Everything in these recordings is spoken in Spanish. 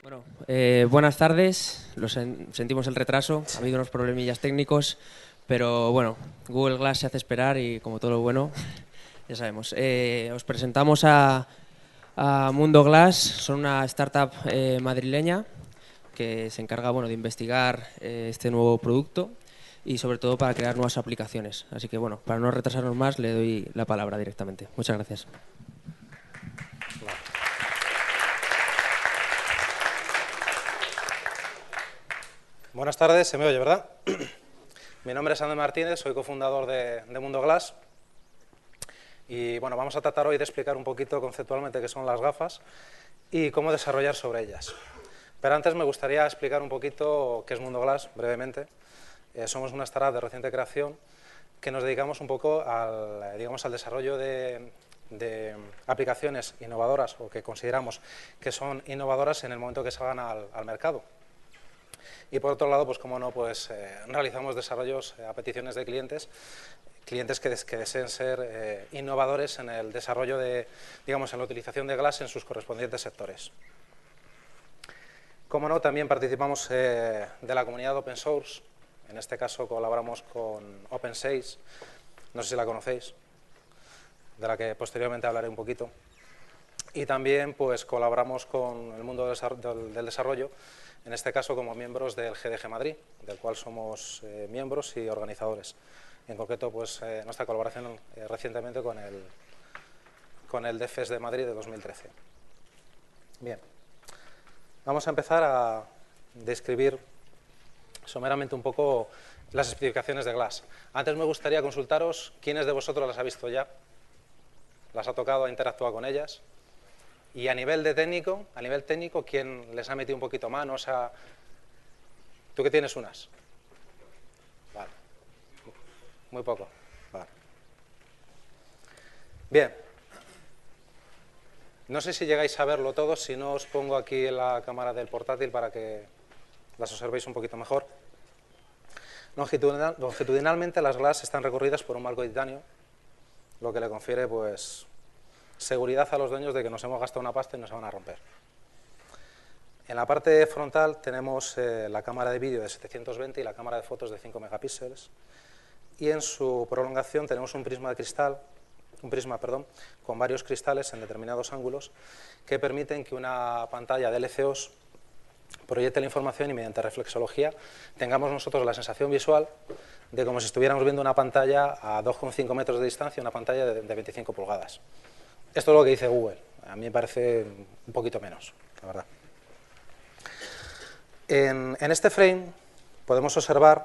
Bueno, buenas tardes. Sentimos el retraso, ha habido unos problemillas técnicos, pero bueno, Google Glass se hace esperar y como todo lo bueno, ya sabemos. Os presentamos a Mundo Glass, son una startup madrileña que se encarga de investigar este nuevo producto y sobre todo para crear nuevas aplicaciones. Así que bueno, para no retrasarnos más, le doy la palabra directamente. Muchas gracias. Buenas tardes, se me oye, ¿verdad? Mi nombre es Ander Martínez, soy cofundador de Mundo Glass y bueno, vamos a tratar hoy de explicar un poquito conceptualmente qué son las gafas y cómo desarrollar sobre ellas. Pero antes me gustaría explicar un poquito qué es Mundo Glass, brevemente. Somos una startup de reciente creación que nos dedicamos un poco al desarrollo de aplicaciones innovadoras o que consideramos que son innovadoras en el momento que salgan al mercado. Y por otro lado, pues como no, realizamos desarrollos a peticiones de clientes que deseen ser innovadores en el desarrollo en la utilización de Glass en sus correspondientes sectores. Como no, también participamos de la comunidad Open Source. En este caso colaboramos con OpenSage, no sé si la conocéis, de la que posteriormente hablaré un poquito. Y también pues colaboramos con el mundo del desarrollo, en este caso como miembros del GDG Madrid, del cual somos miembros y organizadores. En concreto, nuestra colaboración recientemente con el DFES de Madrid de 2013. Bien, vamos a empezar a describir someramente un poco las especificaciones de Glass. Antes me gustaría consultaros quiénes de vosotros las ha visto ya, las ha tocado, ha interactuado con ellas. Y a nivel técnico, ¿quién les ha metido un poquito manos a...? ¿Tú que tienes unas? Vale. Muy poco. Vale. Bien. No sé si llegáis a verlo todo, si no os pongo aquí en la cámara del portátil para que las observéis un poquito mejor. Longitudinalmente las Glass están recorridas por un marco de titanio, lo que le confiere seguridad a los dueños de que nos hemos gastado una pasta y no se van a romper. En la parte frontal tenemos la cámara de vídeo de 720 y la cámara de fotos de 5 megapíxeles. Y en su prolongación tenemos un prisma con varios cristales en determinados ángulos que permiten que una pantalla de LCOs proyecte la información y mediante reflexología tengamos nosotros la sensación visual de como si estuviéramos viendo una pantalla a 2,5 metros de distancia, una pantalla de 25 pulgadas. Esto es lo que dice Google. A mí me parece un poquito menos, la verdad. En este frame podemos observar,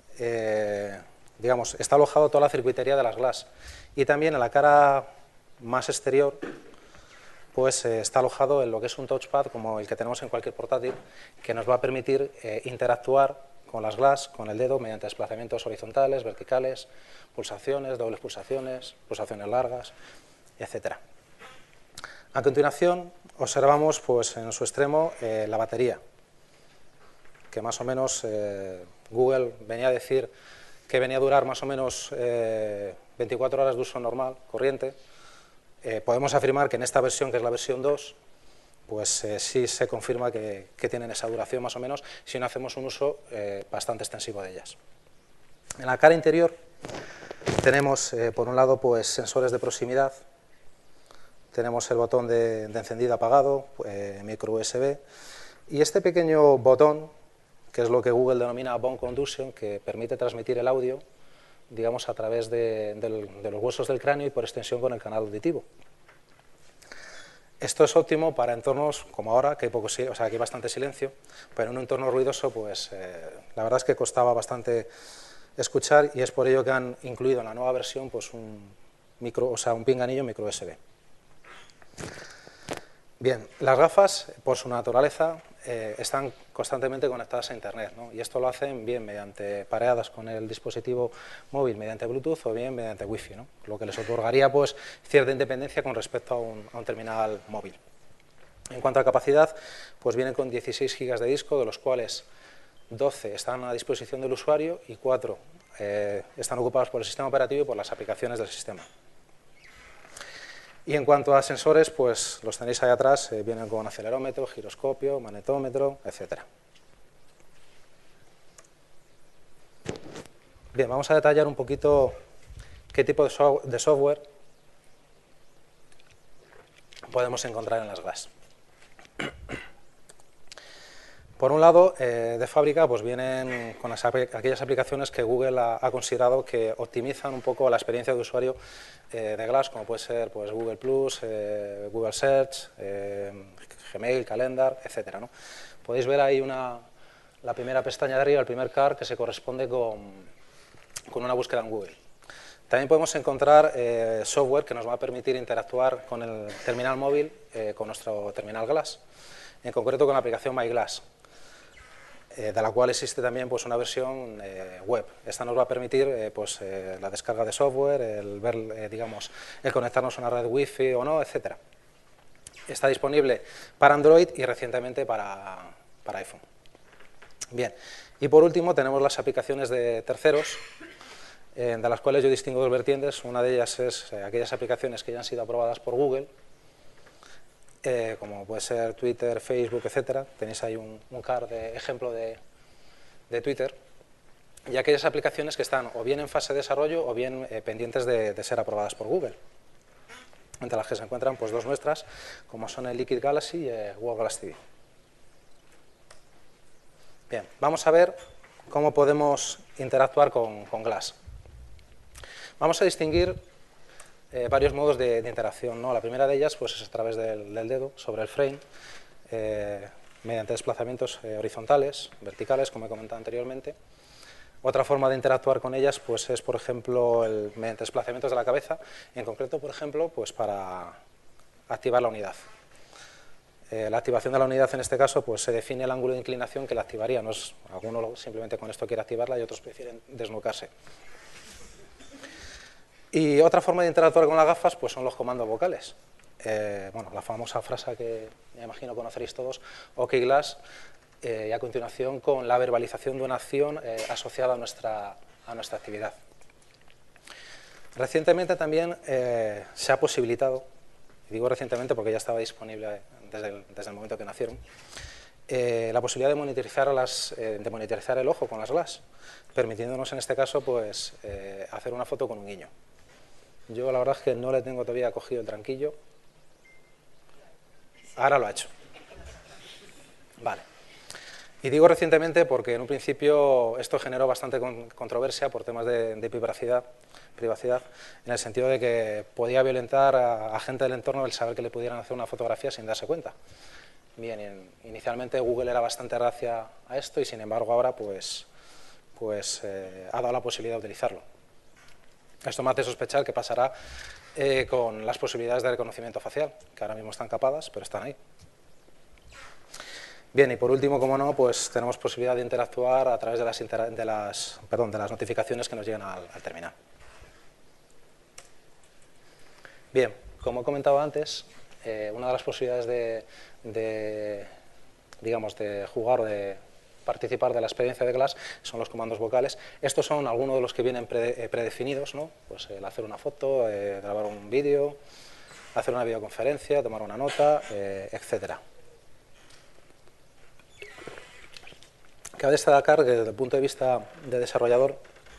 está alojado toda la circuitería de las Glass y también en la cara más exterior está alojado en lo que es un touchpad como el que tenemos en cualquier portátil que nos va a permitir interactuar con las Glass, con el dedo, mediante desplazamientos horizontales, verticales, pulsaciones, dobles pulsaciones, pulsaciones largas, etcétera. A continuación observamos en su extremo la batería, que más o menos Google venía a decir que venía a durar más o menos 24 horas de uso normal, corriente. Podemos afirmar que en esta versión, que es la versión 2, sí se confirma que tienen esa duración más o menos, si no hacemos un uso bastante extensivo de ellas. En la cara interior tenemos, por un lado, sensores de proximidad. Tenemos el botón de encendido apagado, micro USB, y este pequeño botón, que es lo que Google denomina bone conduction, que permite transmitir el audio, digamos, a través de los huesos del cráneo y por extensión con el canal auditivo. Esto es óptimo para entornos como ahora, que hay bastante silencio, pero en un entorno ruidoso, la verdad es que costaba bastante escuchar y es por ello que han incluido en la nueva versión un pinganillo micro USB. Bien, las gafas, por su naturaleza, están constantemente conectadas a Internet, ¿no? Y esto lo hacen bien mediante pareadas con el dispositivo móvil mediante Bluetooth o bien mediante Wi-Fi, ¿no? Lo que les otorgaría cierta independencia con respecto a un terminal móvil. En cuanto a capacidad, vienen con 16 GB de disco, de los cuales 12 están a disposición del usuario y 4 están ocupados por el sistema operativo y por las aplicaciones del sistema. Y en cuanto a sensores, pues los tenéis ahí atrás, vienen con acelerómetro, giroscopio, magnetómetro, etcétera. Bien, vamos a detallar un poquito qué tipo de software podemos encontrar en las GLAS. Por un lado, de fábrica, pues vienen con aquellas aplicaciones que Google ha considerado que optimizan un poco la experiencia de usuario de GLAS, como puede ser pues, Google+, Google Search, Gmail, Calendar, etcétera, ¿no? Podéis ver ahí la primera pestaña de arriba, el primer car, que se corresponde con una búsqueda en Google. También podemos encontrar software que nos va a permitir interactuar con el terminal móvil, con nuestro terminal GLAS, en concreto con la aplicación MyGlass, de la cual existe también pues, una versión web. Esta nos va a permitir pues, la descarga de software, el ver, digamos, el conectarnos a una red Wi-Fi o no, etcétera. Está disponible para Android y recientemente para iPhone. Bien, y por último tenemos las aplicaciones de terceros, de las cuales yo distingo dos vertientes. Una de ellas es aquellas aplicaciones que ya han sido aprobadas por Google, como puede ser Twitter, Facebook, etcétera. Tenéis ahí un card de ejemplo de Twitter. Y aquellas aplicaciones que están o bien en fase de desarrollo o bien pendientes de ser aprobadas por Google. Entre las que se encuentran pues, dos nuestras, como son el Liquid Galaxy y Google Glass TV. Bien, vamos a ver cómo podemos interactuar con Glass. Vamos a distinguir varios modos de interacción, ¿no? La primera de ellas pues, es a través del dedo sobre el frame, mediante desplazamientos horizontales, verticales, como he comentado anteriormente. Otra forma de interactuar con ellas pues, es, por ejemplo, mediante desplazamientos de la cabeza, en concreto, por ejemplo, pues, para activar la unidad. La activación de la unidad en este caso pues, se define el ángulo de inclinación que la activaría. No es, algunos simplemente con esto quiere activarla y otros prefieren desnucarse. Y otra forma de interactuar con las gafas pues, son los comandos vocales. Bueno, la famosa frase que me imagino conoceréis todos, OK Glass, y a continuación con la verbalización de una acción asociada a nuestra actividad. Recientemente también se ha posibilitado, y digo recientemente porque ya estaba disponible desde el momento que nacieron, la posibilidad de monitorizar el ojo con las GLAS, permitiéndonos en este caso pues, hacer una foto con un guiño. Yo la verdad es que no le tengo todavía cogido el tranquillo. Ahora lo ha hecho. Vale. Y digo recientemente porque en un principio esto generó bastante controversia por temas de privacidad, en el sentido de que podía violentar a gente del entorno el saber que le pudieran hacer una fotografía sin darse cuenta. Bien, inicialmente Google era bastante reacia a esto y sin embargo ahora pues ha dado la posibilidad de utilizarlo. Esto me hace sospechar que pasará con las posibilidades de reconocimiento facial, que ahora mismo están capadas, pero están ahí. Bien, y por último, como no, pues tenemos posibilidad de interactuar a través de las notificaciones que nos llegan al terminal. Bien, como he comentado antes, una de las posibilidades de jugar o de participar de la experiencia de Glass son los comandos vocales. Estos son algunos de los que vienen predefinidos, ¿no? Pues el hacer una foto, grabar un vídeo, hacer una videoconferencia, tomar una nota, etcétera. Cabe destacar que desde el punto de vista de desarrollador,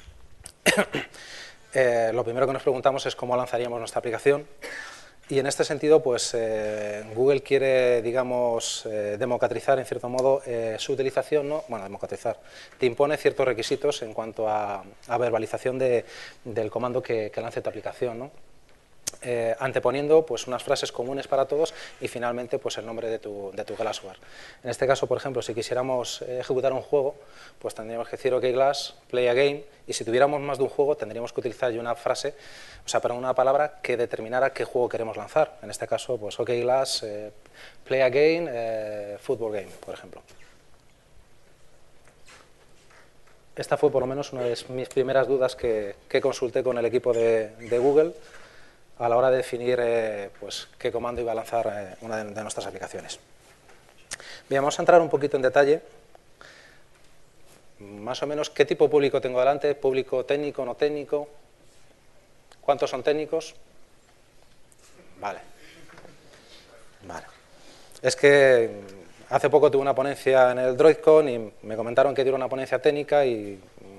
lo primero que nos preguntamos es cómo lanzaríamos nuestra aplicación. Y en este sentido, pues Google quiere, digamos, democratizar en cierto modo su utilización, ¿no? Bueno, democratizar. Te impone ciertos requisitos en cuanto a verbalización del comando que lance tu aplicación, ¿no? Anteponiendo pues, unas frases comunes para todos y finalmente pues, el nombre de tu Glassware. En este caso, por ejemplo, si quisiéramos ejecutar un juego, pues tendríamos que decir OK Glass, play a game, y si tuviéramos más de un juego tendríamos que utilizar ya una frase, o sea, para una palabra que determinara qué juego queremos lanzar. En este caso, pues OK Glass, play a game, football game, por ejemplo. Esta fue por lo menos una de mis primeras dudas que consulté con el equipo de Google a la hora de definir pues, qué comando iba a lanzar una de nuestras aplicaciones. Bien, vamos a entrar un poquito en detalle. Más o menos, ¿qué tipo de público tengo delante? ¿Público técnico, no técnico? ¿Cuántos son técnicos? Vale. Vale. Es que hace poco tuve una ponencia en el DroidCon y me comentaron que diera una ponencia técnica y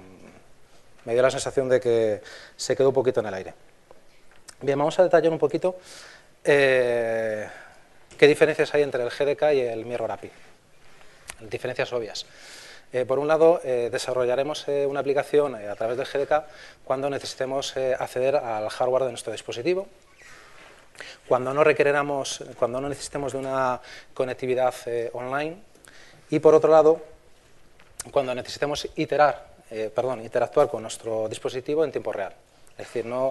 me dio la sensación de que se quedó un poquito en el aire. Bien, vamos a detallar un poquito qué diferencias hay entre el GDK y el Mirror API. Diferencias obvias. Por un lado, desarrollaremos una aplicación a través del GDK cuando necesitemos acceder al hardware de nuestro dispositivo, cuando no necesitemos de una conectividad online, y por otro lado, cuando necesitemos interactuar con nuestro dispositivo en tiempo real. Es decir, no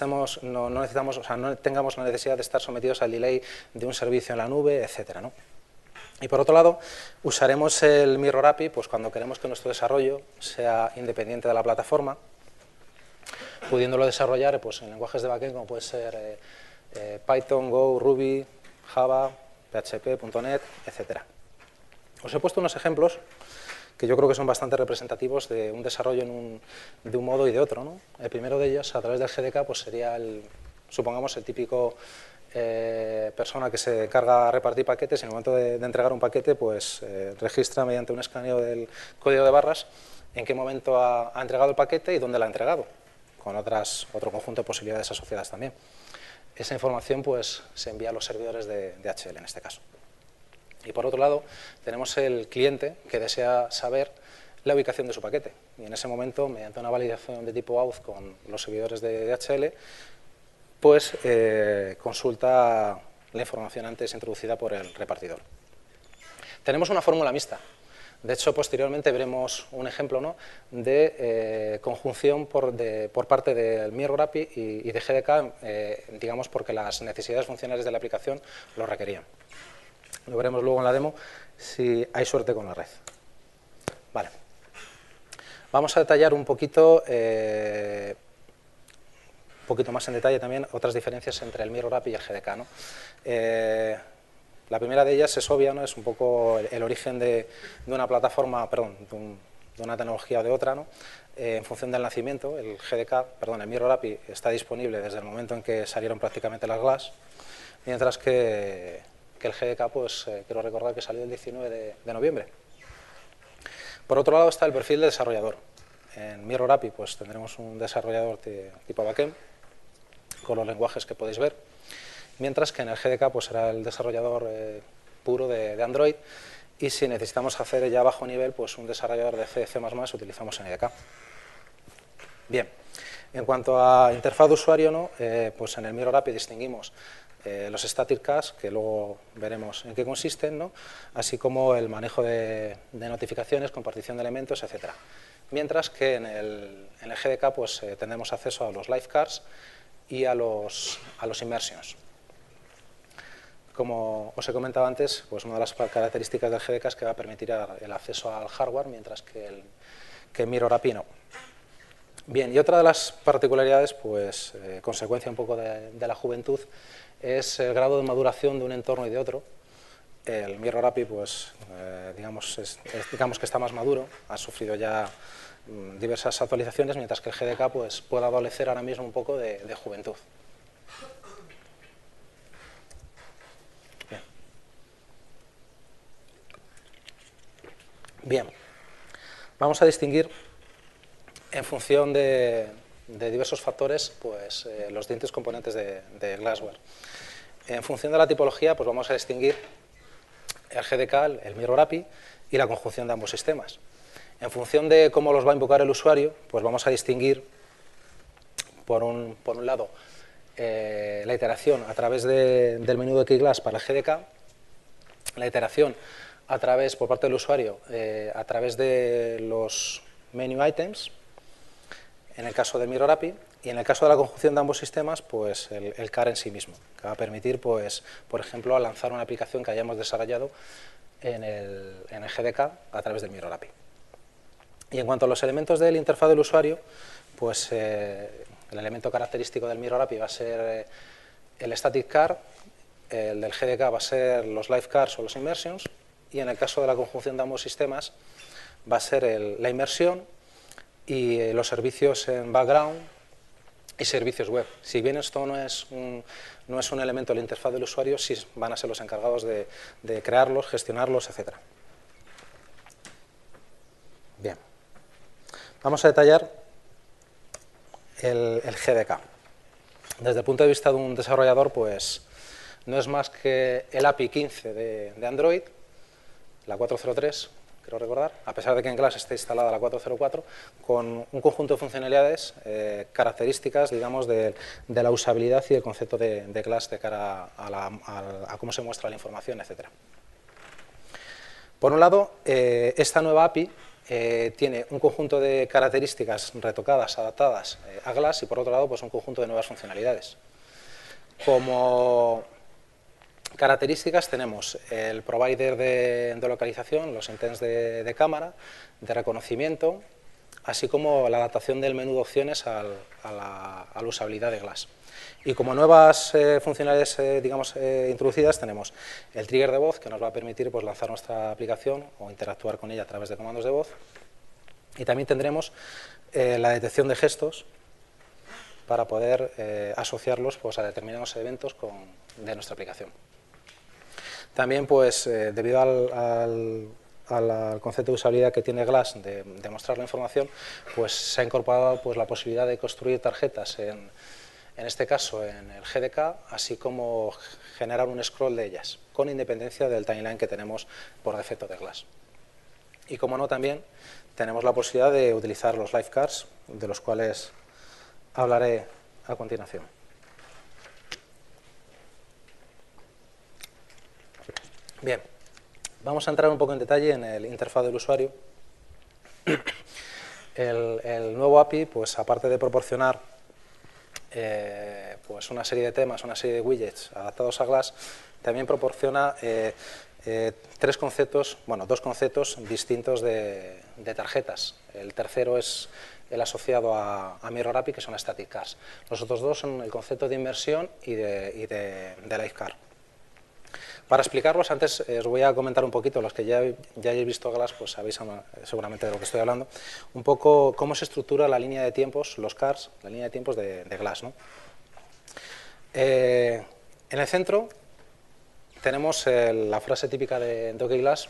tengamos la necesidad de estar sometidos al delay de un servicio en la nube, etcétera, ¿no? Y por otro lado, usaremos el Mirror API pues, cuando queremos que nuestro desarrollo sea independiente de la plataforma, pudiéndolo desarrollar pues, en lenguajes de backend como puede ser Python, Go, Ruby, Java, PHP, .NET, etcétera. Os he puesto unos ejemplos que yo creo que son bastante representativos de un desarrollo de un modo y de otro, ¿no? El primero de ellos, a través del GDK, pues sería, supongamos, el típico persona que se encarga a repartir paquetes y en el momento de entregar un paquete, pues registra mediante un escaneo del código de barras en qué momento ha entregado el paquete y dónde lo ha entregado, con otro conjunto de posibilidades asociadas también. Esa información pues se envía a los servidores de DHL en este caso. Y por otro lado, tenemos el cliente que desea saber la ubicación de su paquete. Y en ese momento, mediante una validación de tipo auth con los servidores de DHL, pues consulta la información antes introducida por el repartidor. Tenemos una fórmula mixta. De hecho, posteriormente veremos un ejemplo, ¿no?, de conjunción por parte del Mirror API y de GDK, digamos, porque las necesidades funcionales de la aplicación lo requerían. Lo veremos luego en la demo si hay suerte con la red. Vale. Vamos a detallar un poquito más en detalle también otras diferencias entre el Mirror API y el GDK, ¿no? La primera de ellas es obvia, ¿no? Es un poco el origen de una plataforma, de una tecnología o de otra, ¿no? En función del nacimiento, el Mirror API está disponible desde el momento en que salieron prácticamente las GLAS, mientras que el GDK, pues quiero recordar que salió el 19 de noviembre. Por otro lado está el perfil de desarrollador. En Mirror API pues tendremos un desarrollador tipo backend, con los lenguajes que podéis ver, mientras que en el GDK pues será el desarrollador puro de Android, y si necesitamos hacer ya a bajo nivel, pues un desarrollador de C, C++, utilizamos NDK. Bien, en cuanto a interfaz de usuario, ¿no? Pues en el Mirror API distinguimos los static caches, que luego veremos en qué consisten, ¿no?, así como el manejo de notificaciones, compartición de elementos, etc. Mientras que en el GDK pues, tendremos acceso a los live cars y a los immersions. Como os he comentado antes, pues una de las características del GDK es que va a permitir el acceso al hardware, mientras que el Mirror API no. Bien, y otra de las particularidades, pues consecuencia un poco de la juventud, es el grado de maduración de un entorno y de otro. El Mirror API, pues, digamos que está más maduro, ha sufrido ya diversas actualizaciones, mientras que el GDK pues, puede adolecer ahora mismo un poco de juventud. Bien, vamos a distinguir en función de diversos factores pues, los distintos componentes de Glassware. En función de la tipología pues vamos a distinguir el GDK, el Mirror API y la conjunción de ambos sistemas. En función de cómo los va a invocar el usuario, pues vamos a distinguir por un lado la iteración a través del menú de KeyGlass para el GDK, la iteración por parte del usuario a través de los menu items, en el caso del Mirror API, y en el caso de la conjunción de ambos sistemas, pues el CAR en sí mismo, que va a permitir, pues, por ejemplo, lanzar una aplicación que hayamos desarrollado en el GDK a través del Mirror API. Y en cuanto a los elementos de la interfaz del usuario, pues el elemento característico del Mirror API va a ser el static car, el del GDK va a ser los live cars o los immersions, y en el caso de la conjunción de ambos sistemas va a ser la inmersión y los servicios en background y servicios web. Si bien esto no es un elemento de la interfaz del usuario, sí van a ser los encargados de crearlos, gestionarlos, etc. Bien, vamos a detallar el GDK. Desde el punto de vista de un desarrollador, pues no es más que el API 15 de Android, la 4.03, creo recordar, a pesar de que en Glass esté instalada la 4.04, con un conjunto de funcionalidades, características, digamos, de la usabilidad y el concepto de Glass de cara a cómo se muestra la información, etc. Por un lado, esta nueva API tiene un conjunto de características retocadas, adaptadas a Glass, y por otro lado, pues un conjunto de nuevas funcionalidades. Como características tenemos el provider de localización, los intents de cámara, de reconocimiento, así como la adaptación del menú de opciones a la usabilidad de Glass. Y como nuevas funcionalidades digamos, introducidas tenemos el trigger de voz, que nos va a permitir pues, lanzar nuestra aplicación o interactuar con ella a través de comandos de voz. Y también tendremos la detección de gestos para poder asociarlos pues, a determinados eventos de nuestra aplicación. También, pues, debido al concepto de usabilidad que tiene Glass de mostrar la información, pues se ha incorporado pues, la posibilidad de construir tarjetas, en este caso en el GDK, así como generar un scroll de ellas, con independencia del timeline que tenemos por defecto de Glass. Y como no, también tenemos la posibilidad de utilizar los live cards, de los cuales hablaré a continuación. Bien, vamos a entrar un poco en detalle en el interfaz del usuario. El nuevo API, pues aparte de proporcionar pues una serie de temas, una serie de widgets adaptados a Glass, también proporciona dos conceptos distintos de tarjetas. El tercero es el asociado a Mirror API, que son Static Cars. Los otros dos son el concepto de inmersión y de Live Car. Para explicarlos, antes os voy a comentar un poquito, los que ya hayáis visto Glass, pues sabéis seguramente de lo que estoy hablando, un poco cómo se estructura la línea de tiempos, los cars, la línea de tiempos de Glass, ¿no? En el centro tenemos la frase típica de OK Glass,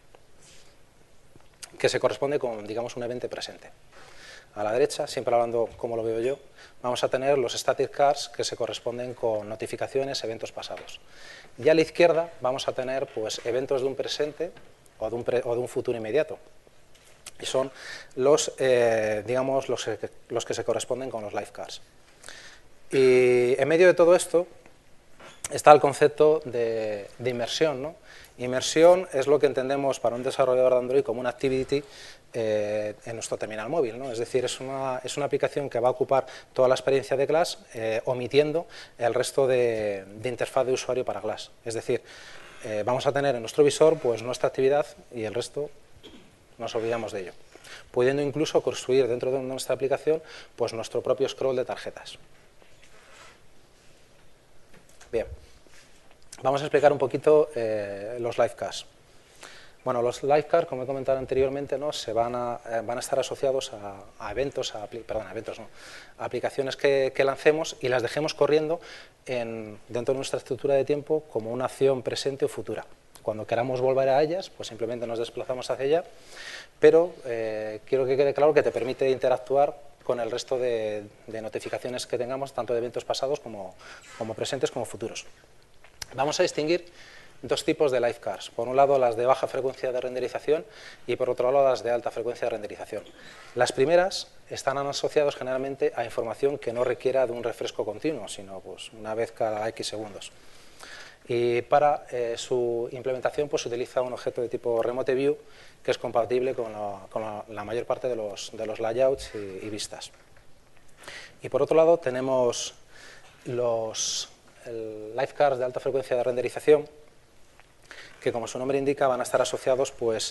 que se corresponde con, digamos, un evento presente. A la derecha, siempre hablando como lo veo yo, vamos a tener los static cars, que se corresponden con notificaciones, eventos pasados. Y a la izquierda vamos a tener pues, eventos de un presente o de un futuro inmediato. Y son digamos, los que se corresponden con los live cars. Y en medio de todo esto está el concepto de inmersión, ¿no? Inmersión es lo que entendemos para un desarrollador de Android como una activity en nuestro terminal móvil, ¿no? Es decir, es una aplicación que va a ocupar toda la experiencia de Glass, omitiendo el resto de interfaz de usuario para Glass. Es decir, vamos a tener en nuestro visor pues, nuestra actividad y el resto nos olvidamos de ello, pudiendo incluso construir dentro de nuestra aplicación pues, nuestro propio scroll de tarjetas. Bien, vamos a explicar un poquito los live cars. Bueno, los live cars, como he comentado anteriormente, ¿no? van a estar asociados a eventos, a aplicaciones que lancemos y las dejemos corriendo dentro de nuestra estructura de tiempo como una acción presente o futura. Cuando queramos volver a ellas, pues simplemente nos desplazamos hacia ella, pero quiero que quede claro que te permite interactuar con el resto de notificaciones que tengamos, tanto de eventos pasados como presentes como futuros. Vamos a distinguir dos tipos de live cars. Por un lado, las de baja frecuencia de renderización y por otro lado, las de alta frecuencia de renderización. Las primeras están asociadas generalmente a información que no requiera de un refresco continuo, sino pues, una vez cada X segundos. Y para su implementación pues, se utiliza un objeto de tipo Remote View que es compatible con la mayor parte de los layouts y vistas. Y por otro lado tenemos los live cars de alta frecuencia de renderización, que como su nombre indica van a estar asociados pues,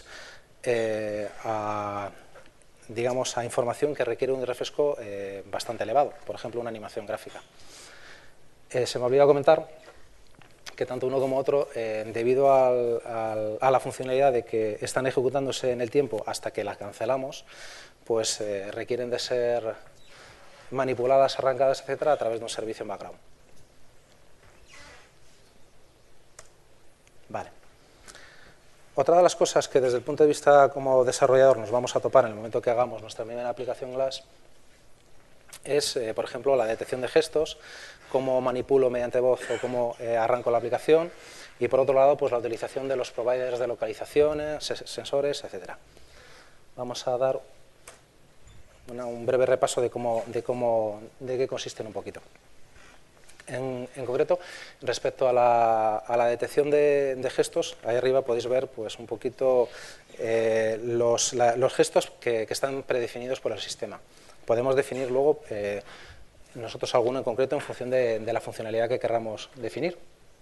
a información que requiere un refresco bastante elevado, por ejemplo una animación gráfica. Se me olvidó comentar que tanto uno como otro, debido a la funcionalidad de que están ejecutándose en el tiempo hasta que las cancelamos, pues requieren de ser manipuladas, arrancadas, etcétera, a través de un servicio en background. Vale. Otra de las cosas que desde el punto de vista como desarrollador nos vamos a topar en el momento que hagamos nuestra primera aplicación Glass es, por ejemplo, la detección de gestos, cómo manipulo mediante voz o cómo arranco la aplicación, y por otro lado, pues la utilización de los providers de localizaciones, sensores, etcétera. Vamos a dar un breve repaso de qué consisten un poquito. En concreto, respecto a la detección de gestos, ahí arriba podéis ver pues, un poquito los gestos que están predefinidos por el sistema. Podemos definir luego nosotros alguno en concreto en función de la funcionalidad que queramos definir.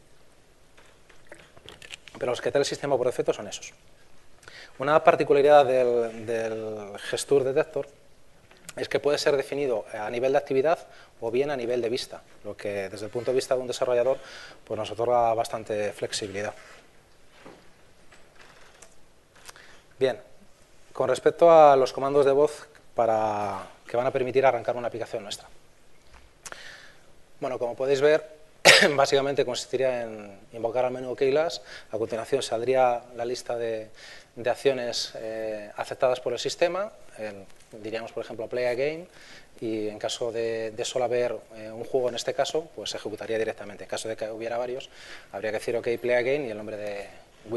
Pero los que trae el sistema por defecto son esos. Una particularidad del Gesture Detector es que puede ser definido a nivel de actividad o bien a nivel de vista, lo que desde el punto de vista de un desarrollador pues nos otorga bastante flexibilidad. Bien, con respecto a los comandos de voz que van a permitir arrancar una aplicación nuestra. Bueno, como podéis ver, básicamente consistiría en invocar al menú Keyless. A continuación saldría la lista de acciones aceptadas por el sistema, diríamos por ejemplo play a game, y en caso de solo haber un juego en este caso, pues se ejecutaría directamente. En caso de que hubiera varios, habría que decir OK play a game y el nombre de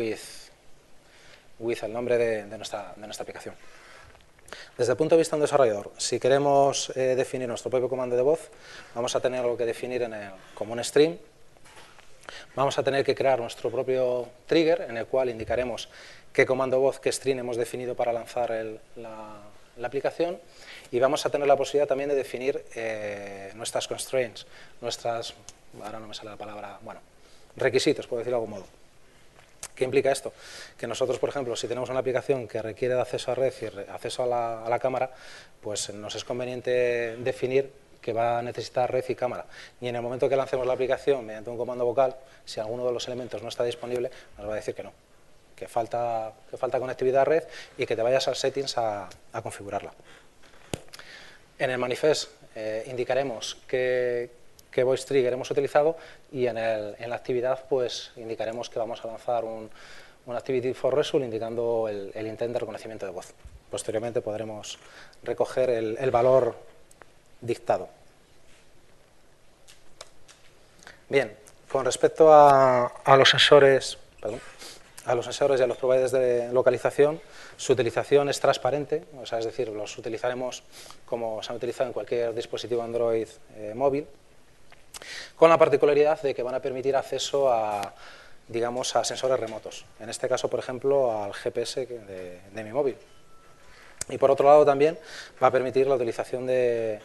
with el nombre de nuestra aplicación. Desde el punto de vista de un desarrollador, si queremos definir nuestro propio comando de voz, vamos a tener que definir como un stream. Vamos a tener que crear nuestro propio trigger, en el cual indicaremos qué comando voz, qué stream hemos definido para lanzar la aplicación, y vamos a tener la posibilidad también de definir nuestras constraints, ahora no me sale la palabra, bueno, requisitos, por decirlo de algún modo. ¿Qué implica esto? Que nosotros, por ejemplo, si tenemos una aplicación que requiere de acceso a red y acceso a la cámara, pues nos es conveniente definir que va a necesitar red y cámara. Y en el momento que lancemos la aplicación mediante un comando vocal, si alguno de los elementos no está disponible, nos va a decir que no, que falta conectividad a red y que te vayas al settings a configurarla. En el manifest indicaremos qué voice trigger hemos utilizado, y en la actividad pues indicaremos que vamos a lanzar un activity for result indicando el intent de reconocimiento de voz. Posteriormente podremos recoger el valor dictado. Bien, con respecto a los sensores, y a los providers de localización, su utilización es transparente, o sea, es decir, los utilizaremos como se han utilizado en cualquier dispositivo Android móvil, con la particularidad de que van a permitir acceso a sensores remotos. En este caso, por ejemplo, al GPS de mi móvil. Y por otro lado también va a permitir la utilización de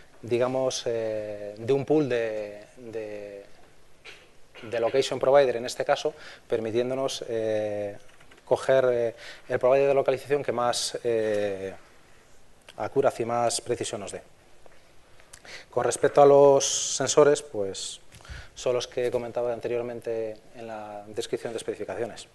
un pool de location provider, en este caso, permitiéndonos coger el provider de localización que más accuracy y más precisión nos dé. Con respecto a los sensores, pues son los que he comentado anteriormente en la descripción de especificaciones.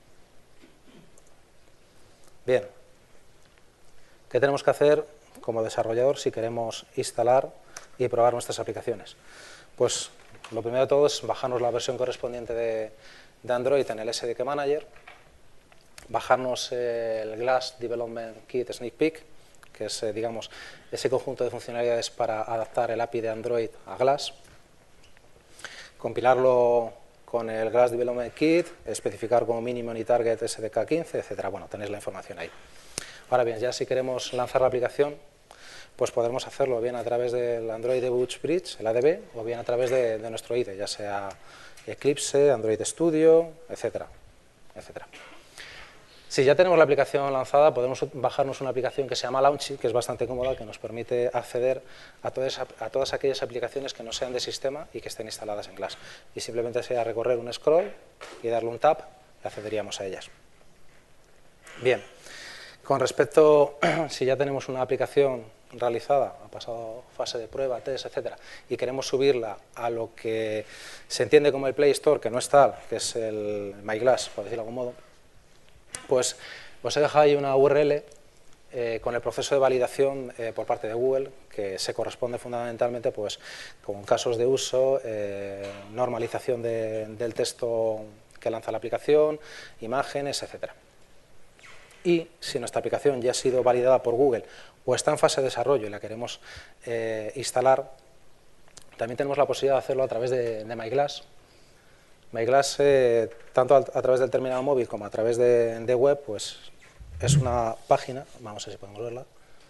Bien, ¿qué tenemos que hacer como desarrollador si queremos instalar y probar nuestras aplicaciones? Pues lo primero de todo es bajarnos la versión correspondiente de Android en el SDK Manager, bajarnos el Glass Development Kit Sneak Peek, que es, ese conjunto de funcionalidades para adaptar el API de Android a Glass, compilarlo con el Glass Development Kit, especificar como mínimo y target SDK 15, etcétera. Bueno, tenéis la información ahí. Ahora bien, ya si queremos lanzar la aplicación, pues podremos hacerlo bien a través del Android Debug Bridge, el ADB, o bien a través de nuestro IDE, ya sea Eclipse, Android Studio, etcétera, etcétera. Si ya tenemos la aplicación lanzada, podemos bajarnos una aplicación que se llama Launchy, que es bastante cómoda, que nos permite acceder a todas aquellas aplicaciones que no sean de sistema y que estén instaladas en Glass. Y simplemente sería recorrer un scroll y darle un tap y accederíamos a ellas. Bien, con respecto, si ya tenemos una aplicación realizada, ha pasado fase de prueba, test, etcétera, y queremos subirla a lo que se entiende como el Play Store, que no es tal, que es el My Glass, por decirlo de algún modo, pues os he dejado ahí una URL con el proceso de validación por parte de Google, que se corresponde fundamentalmente pues, con casos de uso, normalización del texto que lanza la aplicación, imágenes, etc. Y si nuestra aplicación ya ha sido validada por Google o está en fase de desarrollo y la queremos instalar, también tenemos la posibilidad de hacerlo a través de MyGlass. MyGlass, tanto a través del terminal móvil como a través de web, pues es una página, vamos a ver si podemos verla,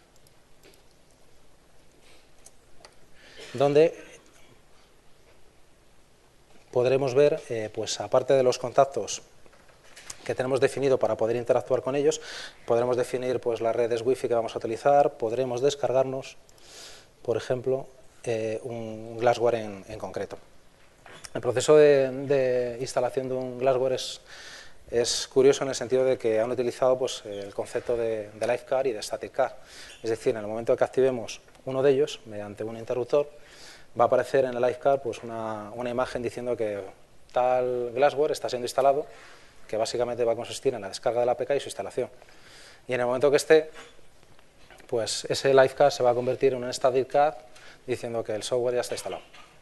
donde podremos ver, pues aparte de los contactos que tenemos definido para poder interactuar con ellos, podremos definir pues, las redes Wi-Fi que vamos a utilizar, podremos descargarnos, por ejemplo, un Glassware en concreto. El proceso de instalación de un Glassware es curioso en el sentido de que han utilizado pues, el concepto de LiveCar y de StaticCar. Es decir, en el momento que activemos uno de ellos mediante un interruptor, va a aparecer en el LiveCar pues, una imagen diciendo que tal Glassware está siendo instalado, que básicamente va a consistir en la descarga de la APK y su instalación. Y en el momento que esté, pues ese LiveCar se va a convertir en un StaticCar diciendo que el software ya está instalado.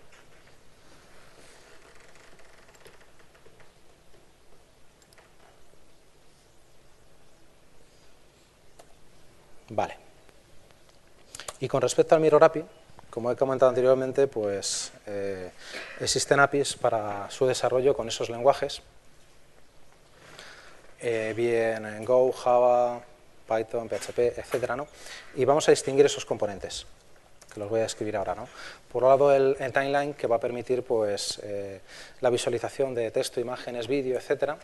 Vale. Y con respecto al Mirror API, como he comentado anteriormente, pues existen APIs para su desarrollo con esos lenguajes, bien en Go, Java, Python, PHP, etcétera, ¿no? Y vamos a distinguir esos componentes, que los voy a escribir ahora, ¿no? Por un lado, el timeline, que va a permitir pues, la visualización de texto, imágenes, vídeo, etcétera.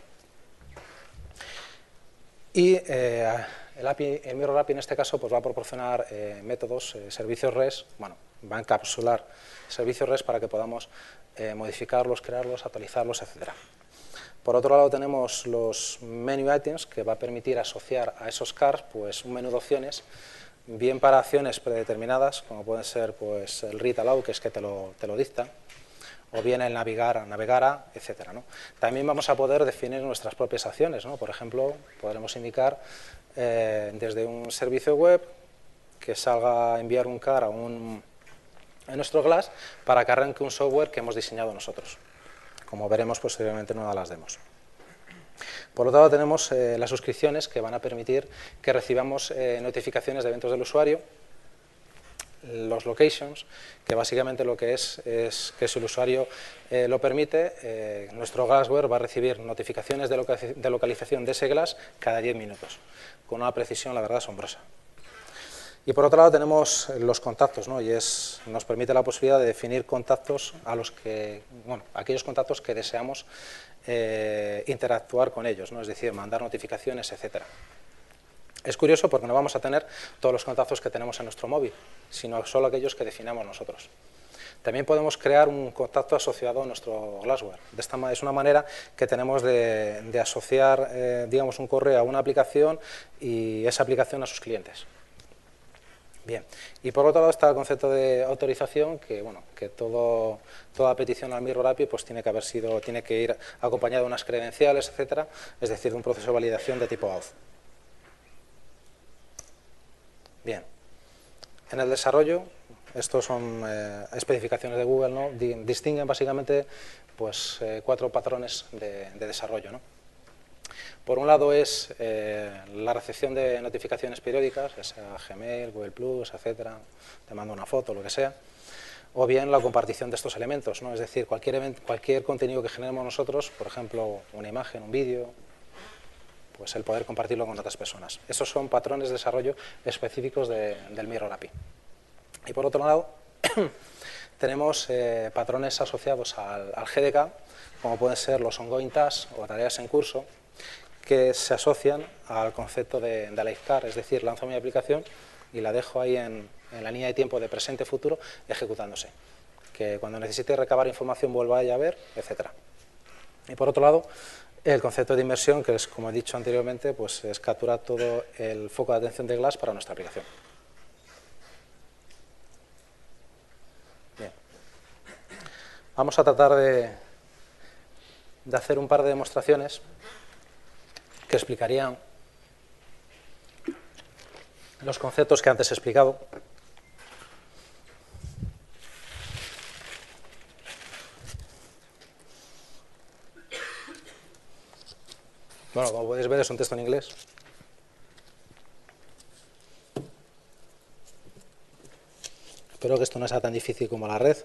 Y el Mirror API en este caso pues, va a proporcionar métodos, servicios REST, bueno, va a encapsular servicios REST para que podamos modificarlos, crearlos, actualizarlos, etcétera. Por otro lado tenemos los menu items, que va a permitir asociar a esos cars pues, un menú de opciones, bien para acciones predeterminadas, como pueden ser pues, el read aloud, que es que te lo dicta, o bien el navegar a, etcétera, ¿no? También vamos a poder definir nuestras propias acciones, ¿no? Por ejemplo, podremos indicar desde un servicio web que salga a enviar un car a nuestro Glass para que arranque un software que hemos diseñado nosotros, como veremos posteriormente en una de las demos. Por otro lado tenemos las suscripciones, que van a permitir que recibamos notificaciones de eventos del usuario, los locations, que básicamente lo que es que si el usuario lo permite, nuestro Glassware va a recibir notificaciones de localización de ese Glass cada 10 minutos, con una precisión, la verdad, asombrosa. Y por otro lado tenemos los contactos, ¿no? Y nos permite la posibilidad de definir contactos a los que, bueno, aquellos contactos que deseamos interactuar con ellos, ¿no? Es decir, mandar notificaciones, etcétera. Es curioso porque no vamos a tener todos los contactos que tenemos en nuestro móvil, sino solo aquellos que definamos nosotros. También podemos crear un contacto asociado a nuestro Glassware. Es una manera que tenemos de asociar, digamos, un correo a una aplicación y esa aplicación a sus clientes. Bien, y por otro lado está el concepto de autorización, que bueno, que toda petición al Mirror API pues tiene que ir acompañada de unas credenciales, etcétera, es decir, de un proceso de validación de tipo auth. Bien, en el desarrollo, estos son especificaciones de Google, ¿no? Distinguen básicamente pues, 4 patrones de desarrollo, ¿no? Por un lado es la recepción de notificaciones periódicas, ya sea Gmail, Google+, etcétera, te mando una foto, lo que sea, o bien la compartición de estos elementos, ¿no? Es decir, cualquier contenido que generemos nosotros, por ejemplo, una imagen, un vídeo, pues el poder compartirlo con otras personas. Esos son patrones de desarrollo específicos del Mirror API. Y por otro lado, tenemos patrones asociados al GDK, como pueden ser los ongoing tasks o tareas en curso, que se asocian al concepto de LiveCar, es decir, lanzo mi aplicación y la dejo ahí en la línea de tiempo de presente-futuro ejecutándose, que cuando necesite recabar información vuelva a ver, etcétera. Y por otro lado, el concepto de inmersión, que es, como he dicho anteriormente, pues es capturar todo el foco de atención de Glass para nuestra aplicación. Bien. Vamos a tratar de hacer un par de demostraciones que explicarían los conceptos que antes he explicado. Bueno, como podéis ver, es un texto en inglés. Espero que esto no sea tan difícil como la red.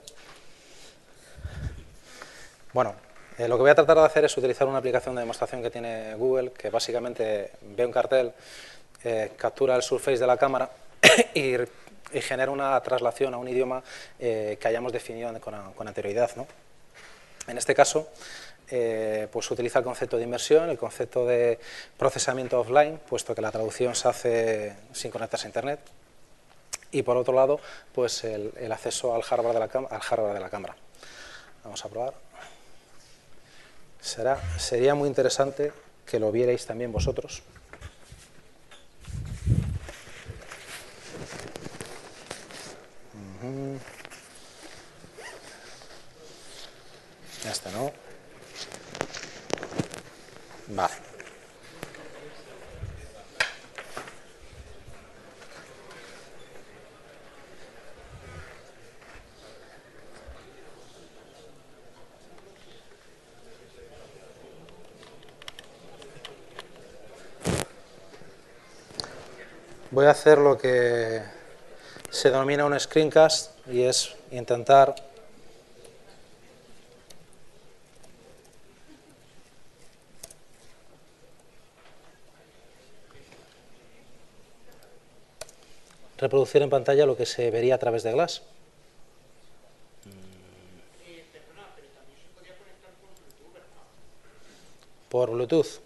Bueno, lo que voy a tratar de hacer es utilizar una aplicación de demostración que tiene Google, que básicamente ve un cartel, captura el surface de la cámara y genera una traslación a un idioma que hayamos definido con anterioridad, ¿no? En este caso, pues utiliza el concepto de inmersión, el concepto de procesamiento offline, puesto que la traducción se hace sin conectarse a Internet. Y por otro lado, pues el acceso al hardware de la cámara. Vamos a probar. Sería muy interesante que lo vierais también vosotros. Este no. Vale. Voy a hacer lo que se denomina un screencast y es intentar reproducir en pantalla lo que se vería a través de Glass. Por Bluetooth.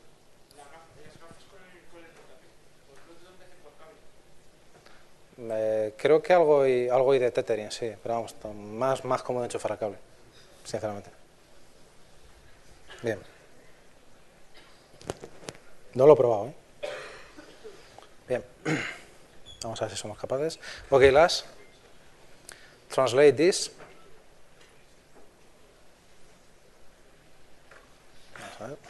Creo que algo hay de tethering, sí, pero vamos, más cómodo de enchufar a cable, sinceramente. Bien. No lo he probado, ¿eh? Bien. Vamos a ver si somos capaces. Ok, Glass. Translate this. Vamos a ver.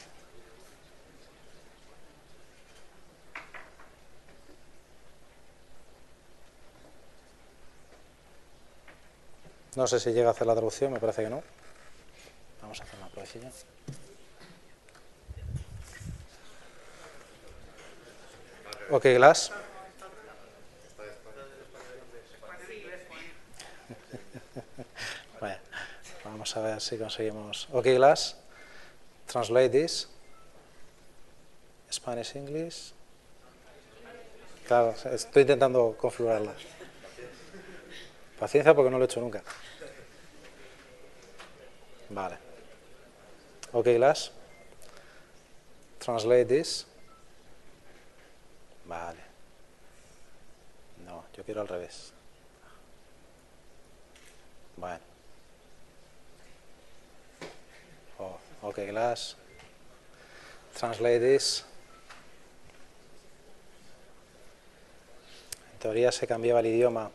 No sé si llega a hacer la traducción, me parece que no. Vamos a hacer una pruebecilla. Ok, Glass. Bueno, vamos a ver si conseguimos. Ok, Glass. Translate this. Spanish, English. Claro, estoy intentando configurarla. Paciencia porque no lo he hecho nunca. Vale. Ok, Glass. Translate this. Vale. No, yo quiero al revés. Bueno. Oh, ok, Glass. Translate this. En teoría se cambiaba el idioma.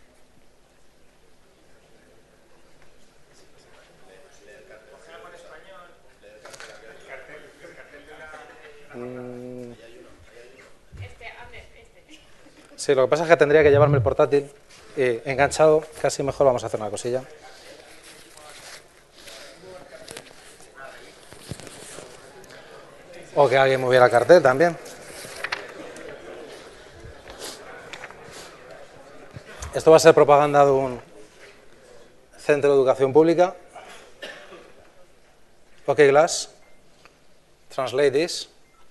Sí, lo que pasa es que tendría que llevarme el portátil enganchado. Casi mejor vamos a hacer una cosilla. O que alguien moviera el cartel también. Esto va a ser propaganda de un centro de educación pública. Ok, Glass. Translate this.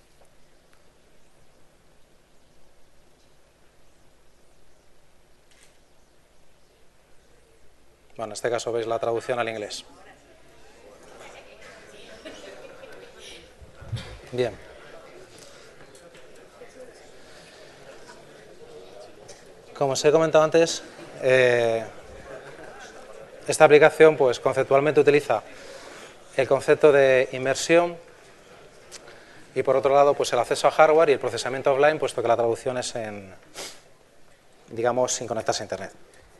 Bueno, en este caso veis la traducción al inglés. Bien. Como os he comentado antes, esta aplicación pues conceptualmente utiliza el concepto de inmersión y por otro lado pues el acceso a hardware y el procesamiento offline, puesto que la traducción es digamos sin conectarse a Internet.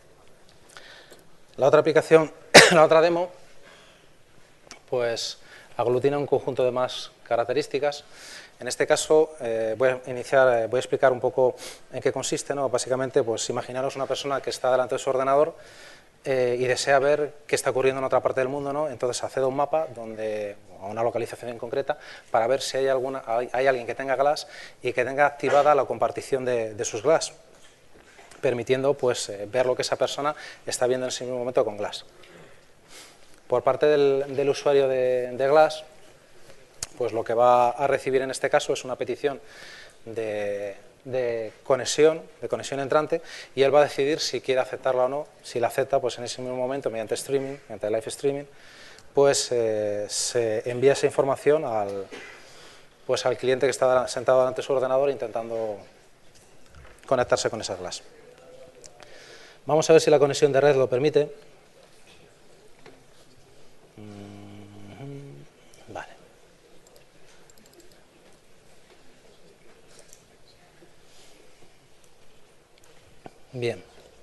La otra aplicación, la otra demo, pues aglutina un conjunto de más características. En este caso voy a explicar un poco en qué consiste, ¿no? Básicamente, pues imaginaros una persona que está delante de su ordenador y desea ver qué está ocurriendo en otra parte del mundo, ¿no? Entonces accede a un mapa a una localización en concreta para ver si hay alguien que tenga Glass y que tenga activada la compartición de sus Glass, permitiendo pues, ver lo que esa persona está viendo en ese mismo momento con Glass. Por parte del usuario de Glass, pues lo que va a recibir en este caso es una petición de conexión entrante, y él va a decidir si quiere aceptarla o no. Si la acepta, pues en ese mismo momento, mediante streaming, mediante live streaming, pues se envía esa información al cliente que está sentado delante de su ordenador intentando conectarse con esas Glass. Vamos a ver si la conexión de red lo permite. Vale. Bien.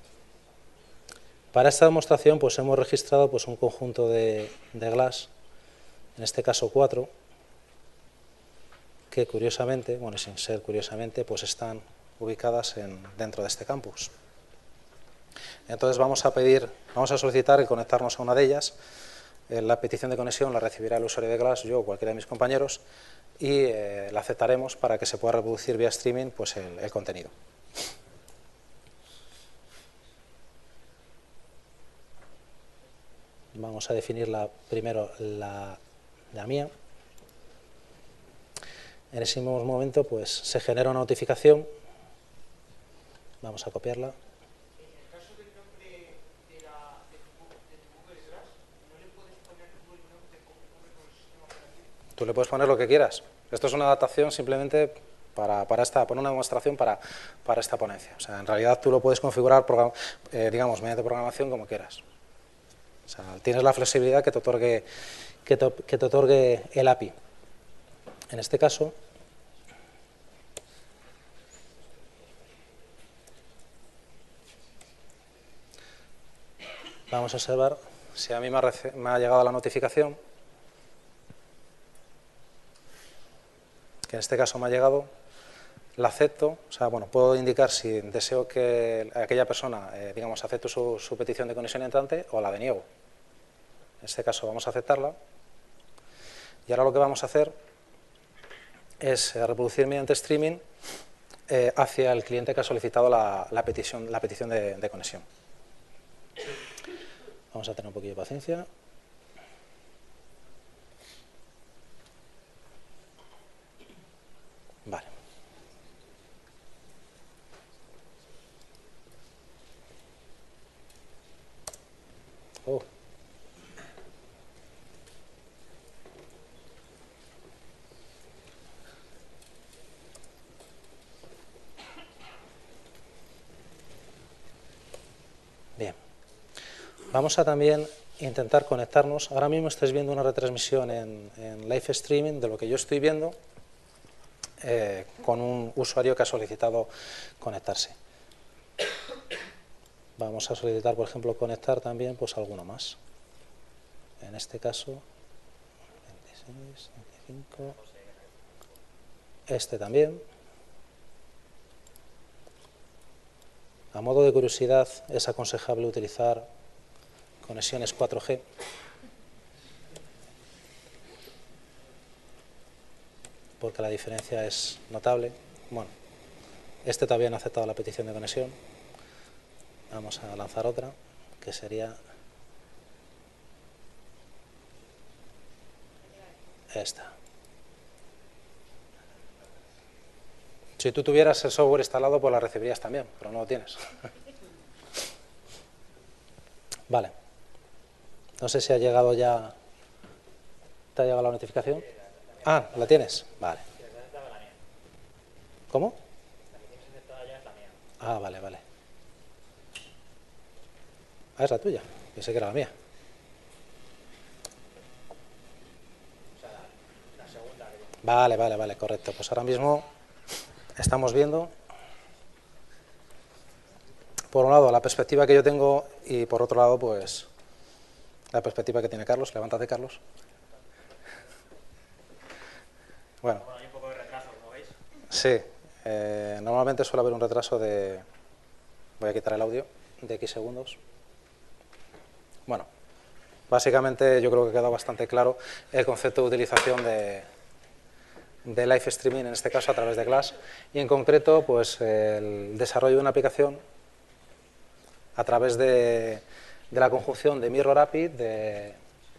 Para esta demostración pues hemos registrado pues un conjunto de Glass, en este caso 4, que curiosamente, bueno, sin ser curiosamente, pues están ubicadas dentro de este campus. Entonces vamos a solicitar el conectarnos a una de ellas. La petición de conexión la recibirá el usuario de Glass, yo o cualquiera de mis compañeros, y la aceptaremos para que se pueda reproducir vía streaming pues el contenido. Vamos a definir primero la mía. En ese mismo momento pues se genera una notificación. Vamos a copiarla. Tú le puedes poner lo que quieras. Esto es una adaptación simplemente para una demostración para esta ponencia. O sea, en realidad tú lo puedes configurar, digamos, mediante programación como quieras. O sea, tienes la flexibilidad que te otorgue el API. En este caso, vamos a observar si a mí me ha llegado la notificación, que en este caso me ha llegado, la acepto. O sea, bueno, puedo indicar si deseo que aquella persona, digamos, acepte su petición de conexión entrante o la deniego. En este caso vamos a aceptarla. Y ahora lo que vamos a hacer es reproducir mediante streaming hacia el cliente que ha solicitado la petición de conexión. Vamos a tener un poquillo de paciencia. Vale. Oh. Bien. Vamos a también intentar conectarnos. Ahora mismo estáis viendo una retransmisión en live streaming de lo que yo estoy viendo con un usuario que ha solicitado conectarse. Vamos a solicitar, por ejemplo, conectar también pues alguno más. En este caso, 26, 25. Este también. A modo de curiosidad, es aconsejable utilizar conexiones 4G. Porque la diferencia es notable. Bueno, este también ha aceptado la petición de conexión. Vamos a lanzar otra, que sería esta. Si tú tuvieras el software instalado, pues la recibirías también, pero no lo tienes. Vale. No sé si ha llegado ya. ¿Te ha llegado la notificación? Ah, ¿la tienes? Vale. ¿Cómo? Ah, vale, vale. Ah, es la tuya. Pensé que era la mía. Vale, vale, vale, correcto. Pues ahora mismo estamos viendo, por un lado, la perspectiva que yo tengo y por otro lado, pues, la perspectiva que tiene Carlos. Levántate, Carlos. Bueno, Bueno, hay un poco de retraso, como veis. sí, normalmente suele haber un retraso de, voy a quitar el audio, de X segundos. Bueno, básicamente yo creo que ha quedado bastante claro el concepto de utilización de live streaming, en este caso a través de Glass, y en concreto pues el desarrollo de una aplicación a través de la conjunción de Mirror API, del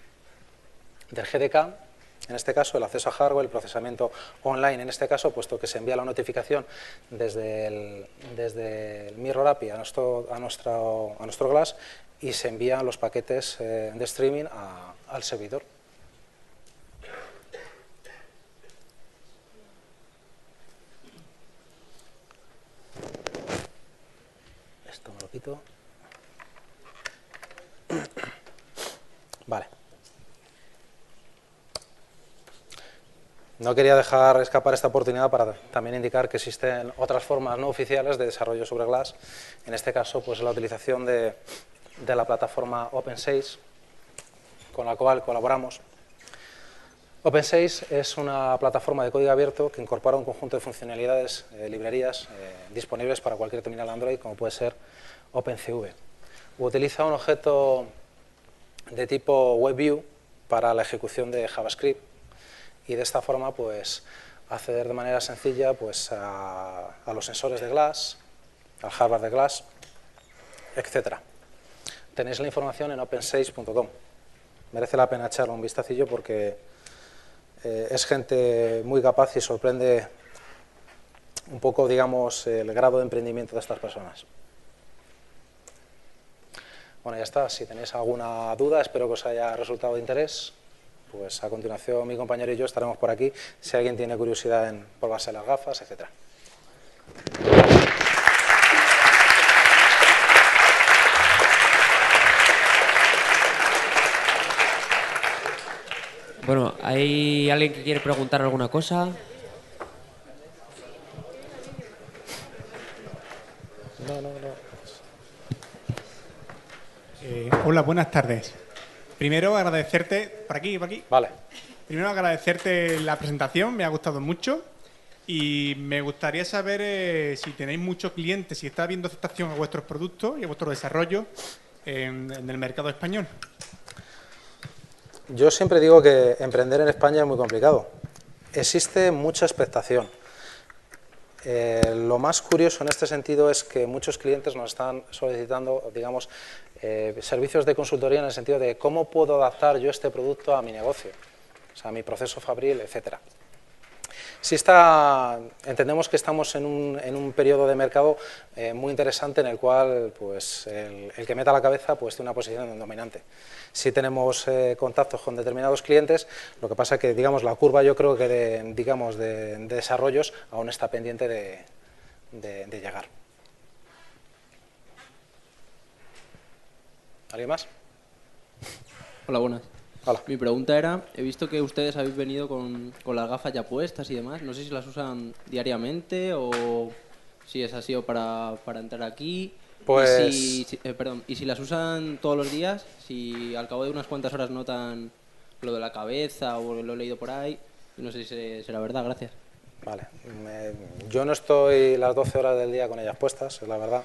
GDK, en este caso el acceso a hardware, el procesamiento online, en este caso, puesto que se envía la notificación desde el Mirror API a nuestro Glass y se envían los paquetes de streaming al servidor. Esto me lo quito. Vale. No quería dejar escapar esta oportunidad para también indicar que existen otras formas no oficiales de desarrollo sobre Glass. En este caso, pues la utilización de la plataforma OpenSage, con la cual colaboramos. OpenSage es una plataforma de código abierto que incorpora un conjunto de funcionalidades, librerías disponibles para cualquier terminal Android, como puede ser OpenCV. Utiliza un objeto de tipo WebView para la ejecución de JavaScript y de esta forma pues acceder de manera sencilla pues a los sensores de Glass, al hardware de Glass, etc. Tenéis la información en opensage.com. Merece la pena echarle un vistacillo porque es gente muy capaz y sorprende un poco, digamos, el grado de emprendimiento de estas personas. Bueno, ya está. Si tenéis alguna duda, espero que os haya resultado de interés. Pues a continuación mi compañero y yo estaremos por aquí si alguien tiene curiosidad en probarse las gafas, etc. Bueno, ¿hay alguien que quiere preguntar alguna cosa? No. Hola, buenas tardes. Primero agradecerte, por aquí. Vale. Primero agradecerte la presentación, me ha gustado mucho y me gustaría saber si tenéis muchos clientes, si está habiendo aceptación a vuestros productos y a vuestro desarrollo en el mercado español. Yo siempre digo que emprender en España es muy complicado. Existe mucha expectación. Lo más curioso en este sentido es que muchos clientes nos están solicitando, digamos, servicios de consultoría en el sentido de cómo puedo adaptar yo este producto a mi negocio, o sea, a mi proceso fabril, etcétera. Entendemos que estamos en un periodo de mercado muy interesante en el cual pues, el que meta la cabeza pues, tiene una posición dominante. Sí tenemos contactos con determinados clientes, lo que pasa es que digamos, la curva yo creo que de desarrollos aún está pendiente de llegar. ¿Alguien más? Hola, buenas. Hola. Mi pregunta era, he visto que ustedes habéis venido con las gafas ya puestas y demás. No sé si las usan diariamente o si es así o para entrar aquí. Pues... Y si las usan todos los días, si al cabo de unas cuantas horas notan lo de la cabeza o lo he leído por ahí, no sé si será verdad, gracias. Vale. Yo no estoy las 12 horas del día con ellas puestas, es la verdad.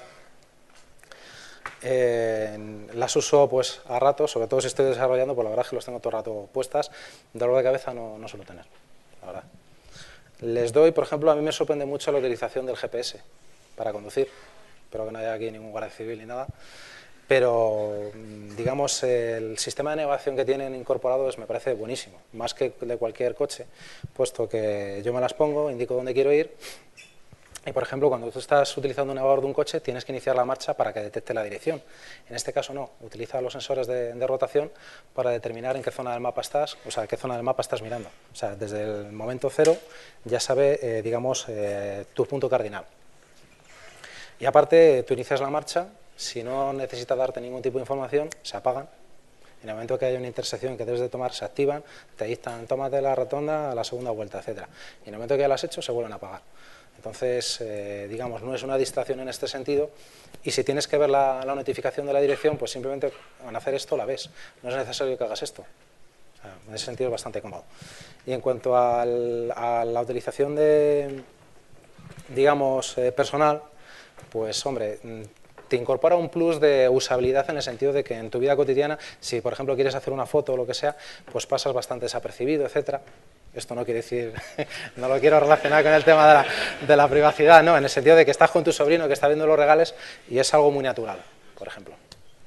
Las uso pues a ratos, sobre todo si estoy desarrollando, pues la verdad es que los tengo todo el rato puestas. Dolor de cabeza no suelo tener, la verdad. Les doy, por ejemplo, a mí me sorprende mucho la utilización del GPS para conducir. Espero que no haya aquí ningún guardia civil ni nada. Pero, digamos, el sistema de navegación que tienen incorporado me parece buenísimo, más que de cualquier coche, puesto que yo me las pongo, indico dónde quiero ir. Y, por ejemplo, cuando tú estás utilizando un navegador de un coche, tienes que iniciar la marcha para que detecte la dirección. En este caso no, utiliza los sensores de rotación para determinar en qué zona del mapa estás, o sea, qué zona del mapa estás mirando. O sea, desde el momento cero ya sabe, digamos, tu punto cardinal. Y aparte, tú inicias la marcha, si no necesita darte ningún tipo de información, se apagan. En el momento que haya una intersección que debes de tomar, se activan, te dictan, tómate la rotonda a la segunda vuelta, etc. Y en el momento que ya lo has hecho, se vuelven a apagar. Entonces, digamos, no es una distracción en este sentido y si tienes que ver la notificación de la dirección, pues simplemente al hacer esto la ves. No es necesario que hagas esto. En ese sentido es bastante cómodo. Y en cuanto a la utilización de, digamos, personal, pues hombre, te incorpora un plus de usabilidad en el sentido de que en tu vida cotidiana, si por ejemplo quieres hacer una foto o lo que sea, pues pasas bastante desapercibido, etcétera. Esto no quiere decir, no lo quiero relacionar con el tema de la privacidad, no, en el sentido de que estás con tu sobrino que está viendo los regales y es algo muy natural, por ejemplo.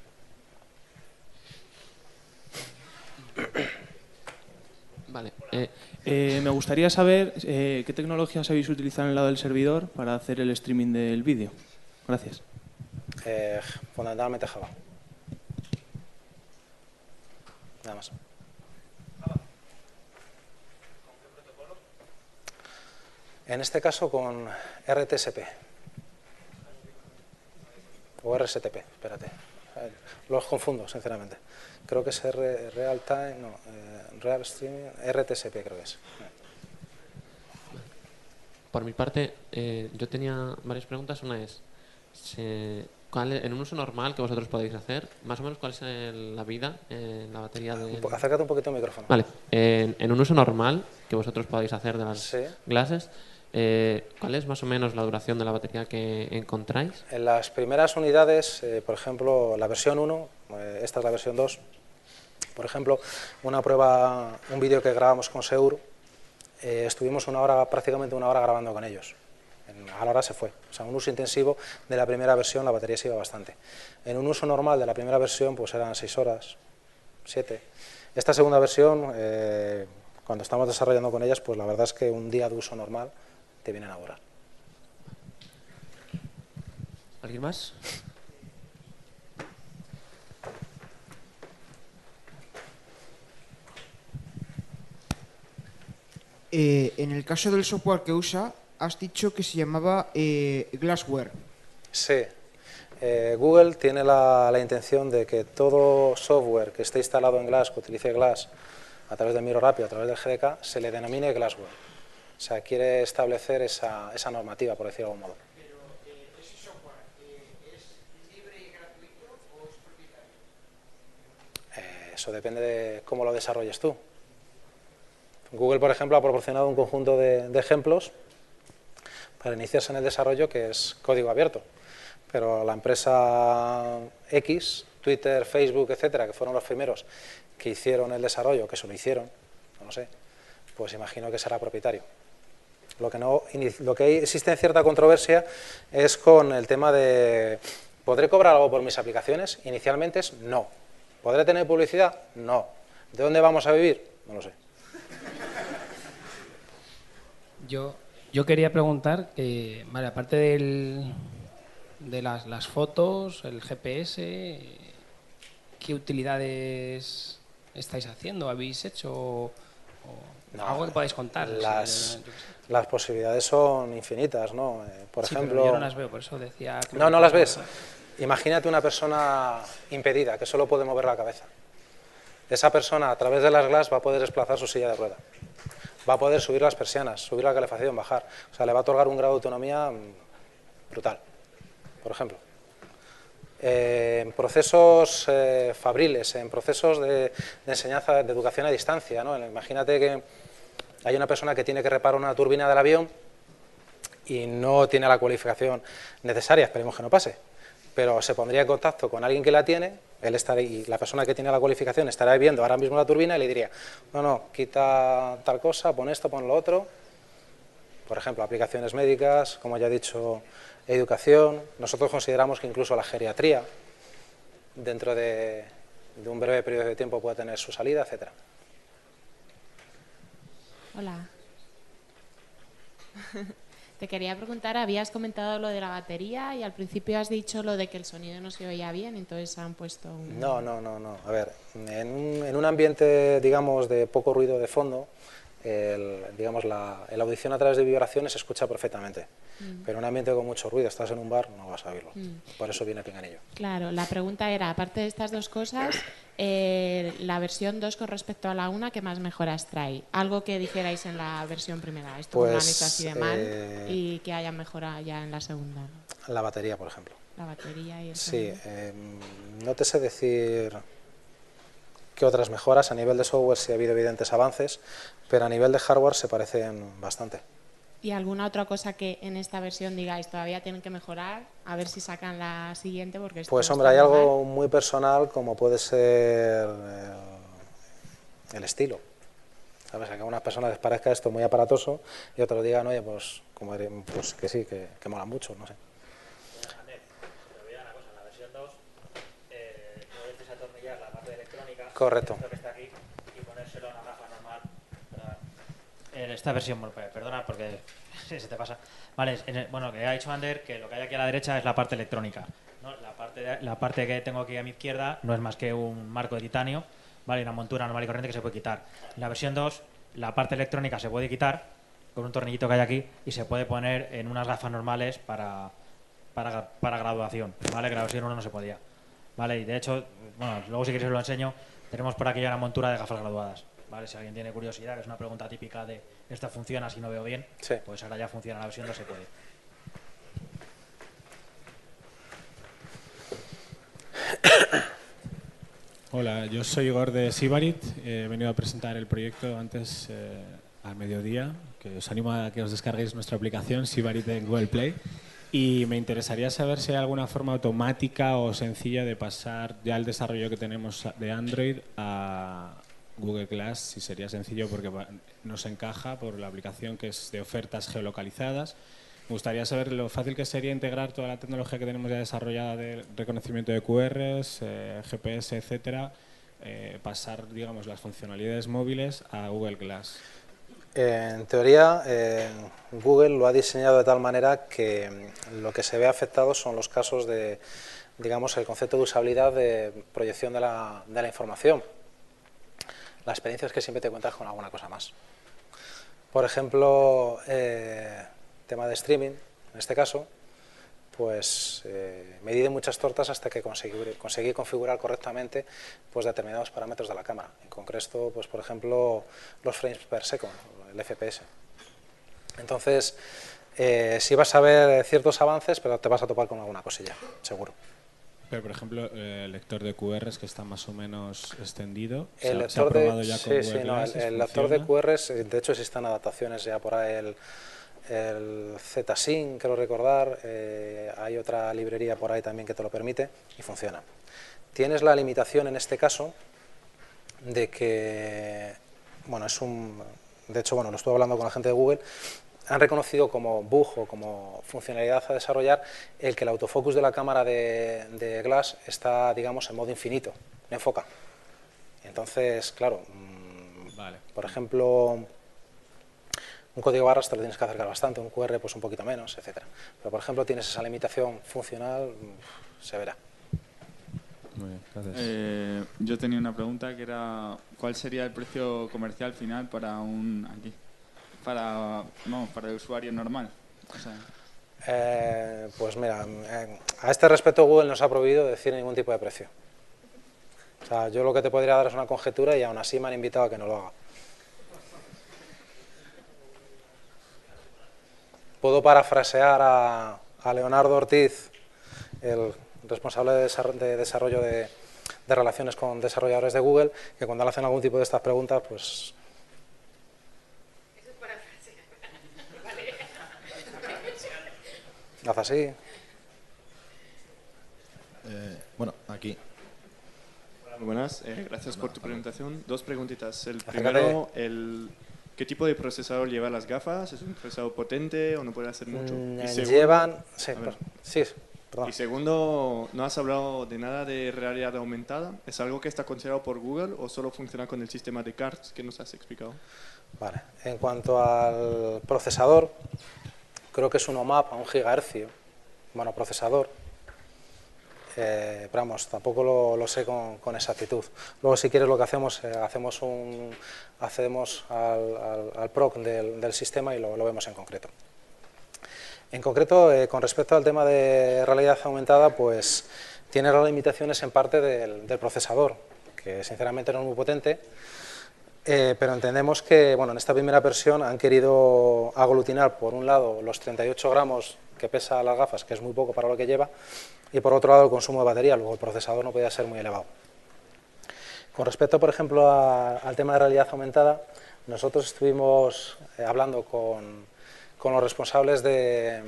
Vale. Me gustaría saber qué tecnologías habéis utilizado en el lado del servidor para hacer el streaming del vídeo. Gracias. Fundamentalmente Java. Nada más. En este caso con RTSP. O RSTP, espérate. Los confundo, sinceramente. Creo que es Real Time, no, Real Streaming, RTSP creo que es. Por mi parte, yo tenía varias preguntas. Una es, en un uso normal que vosotros podéis hacer, más o menos cuál es la vida en la batería de... Acércate un poquito al micrófono. Vale, en un uso normal que vosotros podáis hacer de las Sí. glasses, ¿cuál es más o menos la duración de la batería que encontráis? En las primeras unidades, por ejemplo, la versión 1, esta es la versión 2, por ejemplo, una prueba, un vídeo que grabamos con Seur, estuvimos prácticamente una hora grabando con ellos. A la hora se fue. O sea, un uso intensivo de la primera versión, la batería se iba bastante. En un uso normal de la primera versión, pues eran 6 horas, 7. Esta segunda versión, cuando estamos desarrollando con ellas, pues la verdad es que un día de uso normal te vienen a durar. ¿Alguien más? En el caso del software que usa, has dicho que se llamaba Glassware. Sí. Google tiene la intención de que todo software que esté instalado en Glass, que utilice Glass a través del Miro Rápido, a través del GDK, se le denomine Glassware. O sea, quiere establecer esa normativa, por decirlo de algún modo. Pero, ¿ese software es libre y gratuito o es propietario? Eso depende de cómo lo desarrolles tú. Google, por ejemplo, ha proporcionado un conjunto de ejemplos para iniciarse en el desarrollo que es código abierto. Pero la empresa X, Twitter, Facebook, etcétera, que fueron los primeros que hicieron el desarrollo, que se lo hicieron, no lo sé, pues imagino que será propietario. Lo que existe en cierta controversia es con el tema de ¿podré cobrar algo por mis aplicaciones? Inicialmente es no. ¿Podré tener publicidad? No. ¿De dónde vamos a vivir? No lo sé. Yo quería preguntar que, vale, aparte de las fotos, el GPS, ¿qué utilidades estáis haciendo? ¿Habéis hecho No, algo que podáis contar? Las posibilidades son infinitas, ¿no? Por Sí, ejemplo... pero yo no las veo, por eso decía... No las ves. Imagínate una persona impedida que solo puede mover la cabeza. Esa persona, a través de las Glass, va a poder desplazar su silla de rueda. Va a poder subir las persianas, subir la calefacción, bajar. O sea, le va a otorgar un grado de autonomía brutal, por ejemplo. En procesos fabriles, en procesos de enseñanza, de educación a distancia, ¿no? Imagínate que hay una persona que tiene que reparar una turbina del avión y no tiene la cualificación necesaria, esperemos que no pase, pero se pondría en contacto con alguien que la tiene, y la persona que tiene la cualificación estará viendo ahora mismo la turbina y le diría, no, quita tal cosa, pon esto, pon lo otro. Por ejemplo, aplicaciones médicas, como ya he dicho, educación. Nosotros consideramos que incluso la geriatría, dentro de un breve periodo de tiempo, puede tener su salida, etcétera. Hola. Te quería preguntar, habías comentado lo de la batería y al principio has dicho lo de que el sonido no se oía bien, entonces han puesto un... No. A ver, en un ambiente, digamos, de poco ruido de fondo, la audición a través de vibraciones se escucha perfectamente. Pero en un ambiente con mucho ruido, estás en un bar, no vas a oírlo. Por eso viene pinganillo. Claro, la pregunta era, aparte de estas dos cosas, la versión 2 con respecto a la 1, ¿qué más mejoras trae? Algo que dijerais en la versión primera, esto no lo han hecho así de mal, y que hayan mejorado ya en la segunda, ¿no? La batería, por ejemplo. La batería y el Sí, sonido. no te sé decir que otras mejoras. A nivel de software sí ha habido evidentes avances, pero a nivel de hardware se parecen bastante. ¿Y alguna otra cosa que en esta versión digáis todavía tienen que mejorar? A ver si sacan la siguiente, porque esto Pues está hombre, hay muy algo mal. muy personal como puede ser el estilo. ¿Sabes? Que a unas personas les parezca esto muy aparatoso y otros digan, oye, pues, pues que sí, que mola mucho, no sé. Correcto. Esto que está aquí y ponérselo a una gafa normal. En esta versión, perdona porque se te pasa. Vale, bueno, que ha dicho Ander que lo que hay aquí a la derecha es la parte electrónica, ¿no? La parte que tengo aquí a mi izquierda no es más que un marco de titanio, ¿vale? Una montura normal y corriente que se puede quitar. En la versión 2, la parte electrónica se puede quitar con un tornillito que hay aquí y se puede poner en unas gafas normales para graduación, ¿vale? Que la versión 1 no se podía. Vale, y de hecho, bueno, luego si queréis os lo enseño. Tenemos por aquí ya una montura de gafas graduadas, ¿vale? Si alguien tiene curiosidad, que es una pregunta típica de ¿esta funciona si no veo bien? Sí. Pues ahora ya funciona, la versión no se puede. Hola, yo soy Igor de Sibarit. He venido a presentar el proyecto antes al mediodía, que os animo a que os descarguéis nuestra aplicación Sibarit en Google Play. Y me interesaría saber si hay alguna forma automática o sencilla de pasar ya el desarrollo que tenemos de Android a Google Glass, si sería sencillo porque nos encaja por la aplicación que es de ofertas geolocalizadas. Me gustaría saber lo fácil que sería integrar toda la tecnología que tenemos ya desarrollada de reconocimiento de QRs, GPS, etcétera, pasar, digamos, las funcionalidades móviles a Google Glass. En teoría, Google lo ha diseñado de tal manera que lo que se ve afectado son los casos de, digamos, el concepto de usabilidad de proyección de la información. La experiencia es que siempre te encuentras con alguna cosa más. Por ejemplo, tema de streaming, en este caso, pues me di de muchas tortas hasta que conseguí configurar correctamente pues determinados parámetros de la cámara. En concreto, pues por ejemplo, los frames per second, el FPS. Entonces, sí vas a ver ciertos avances, pero te vas a topar con alguna cosilla, seguro. Pero, por ejemplo, el lector de QRs que está más o menos extendido, El ¿se ha probado ya con sí, Google Glass? el lector de QRs, de hecho existen adaptaciones ya por ahí, el Z-Sync, quiero recordar, hay otra librería por ahí también que te lo permite y funciona. Tienes la limitación en este caso de que, bueno, de hecho, bueno, lo estuve hablando con la gente de Google, han reconocido como bug o como funcionalidad a desarrollar el que el autofocus de la cámara de Glass está, digamos, en modo infinito, no enfoca. Entonces, claro, vale. Por ejemplo, un código barras te lo tienes que acercar bastante, un QR pues un poquito menos, etcétera. Pero, por ejemplo, tienes esa limitación funcional severa. Muy bien, gracias. Yo tenía una pregunta que era ¿cuál sería el precio comercial final para para el usuario normal? O sea, pues mira, a este respecto Google no se ha prohibido decir ningún tipo de precio. O sea, yo lo que te podría dar es una conjetura y aún así me han invitado a que no lo haga. Puedo parafrasear a Leonardo Ortiz, el responsable de desarrollo de relaciones con desarrolladores de Google, que cuando le hacen algún tipo de estas preguntas, pues... Haz así. Bueno, aquí. Hola, muy buenas. Gracias por tu presentación. Dos preguntitas. El Acércate. primero, ¿qué tipo de procesador lleva las gafas? ¿Es un procesador potente o no puede hacer mucho? Y segundo, Llevan... Sí, perdón. Y segundo, no has hablado de nada de realidad aumentada. ¿Es algo que está considerado por Google o solo funciona con el sistema de CARTs que nos has explicado? Vale. En cuanto al procesador, creo que es un OMAP a 1 GHz, bueno, procesador. Pero vamos, tampoco lo sé con exactitud. Luego, si quieres, lo que hacemos, accedemos al PROC del sistema y lo vemos en concreto. En concreto, con respecto al tema de realidad aumentada, pues tiene las limitaciones en parte del procesador, que sinceramente no es muy potente, pero entendemos que, bueno, en esta primera versión han querido aglutinar, por un lado, los 38 gramos que pesa las gafas, que es muy poco para lo que lleva, y por otro lado el consumo de batería, luego el procesador no podía ser muy elevado. Con respecto, por ejemplo, al tema de realidad aumentada, nosotros estuvimos hablando con los responsables de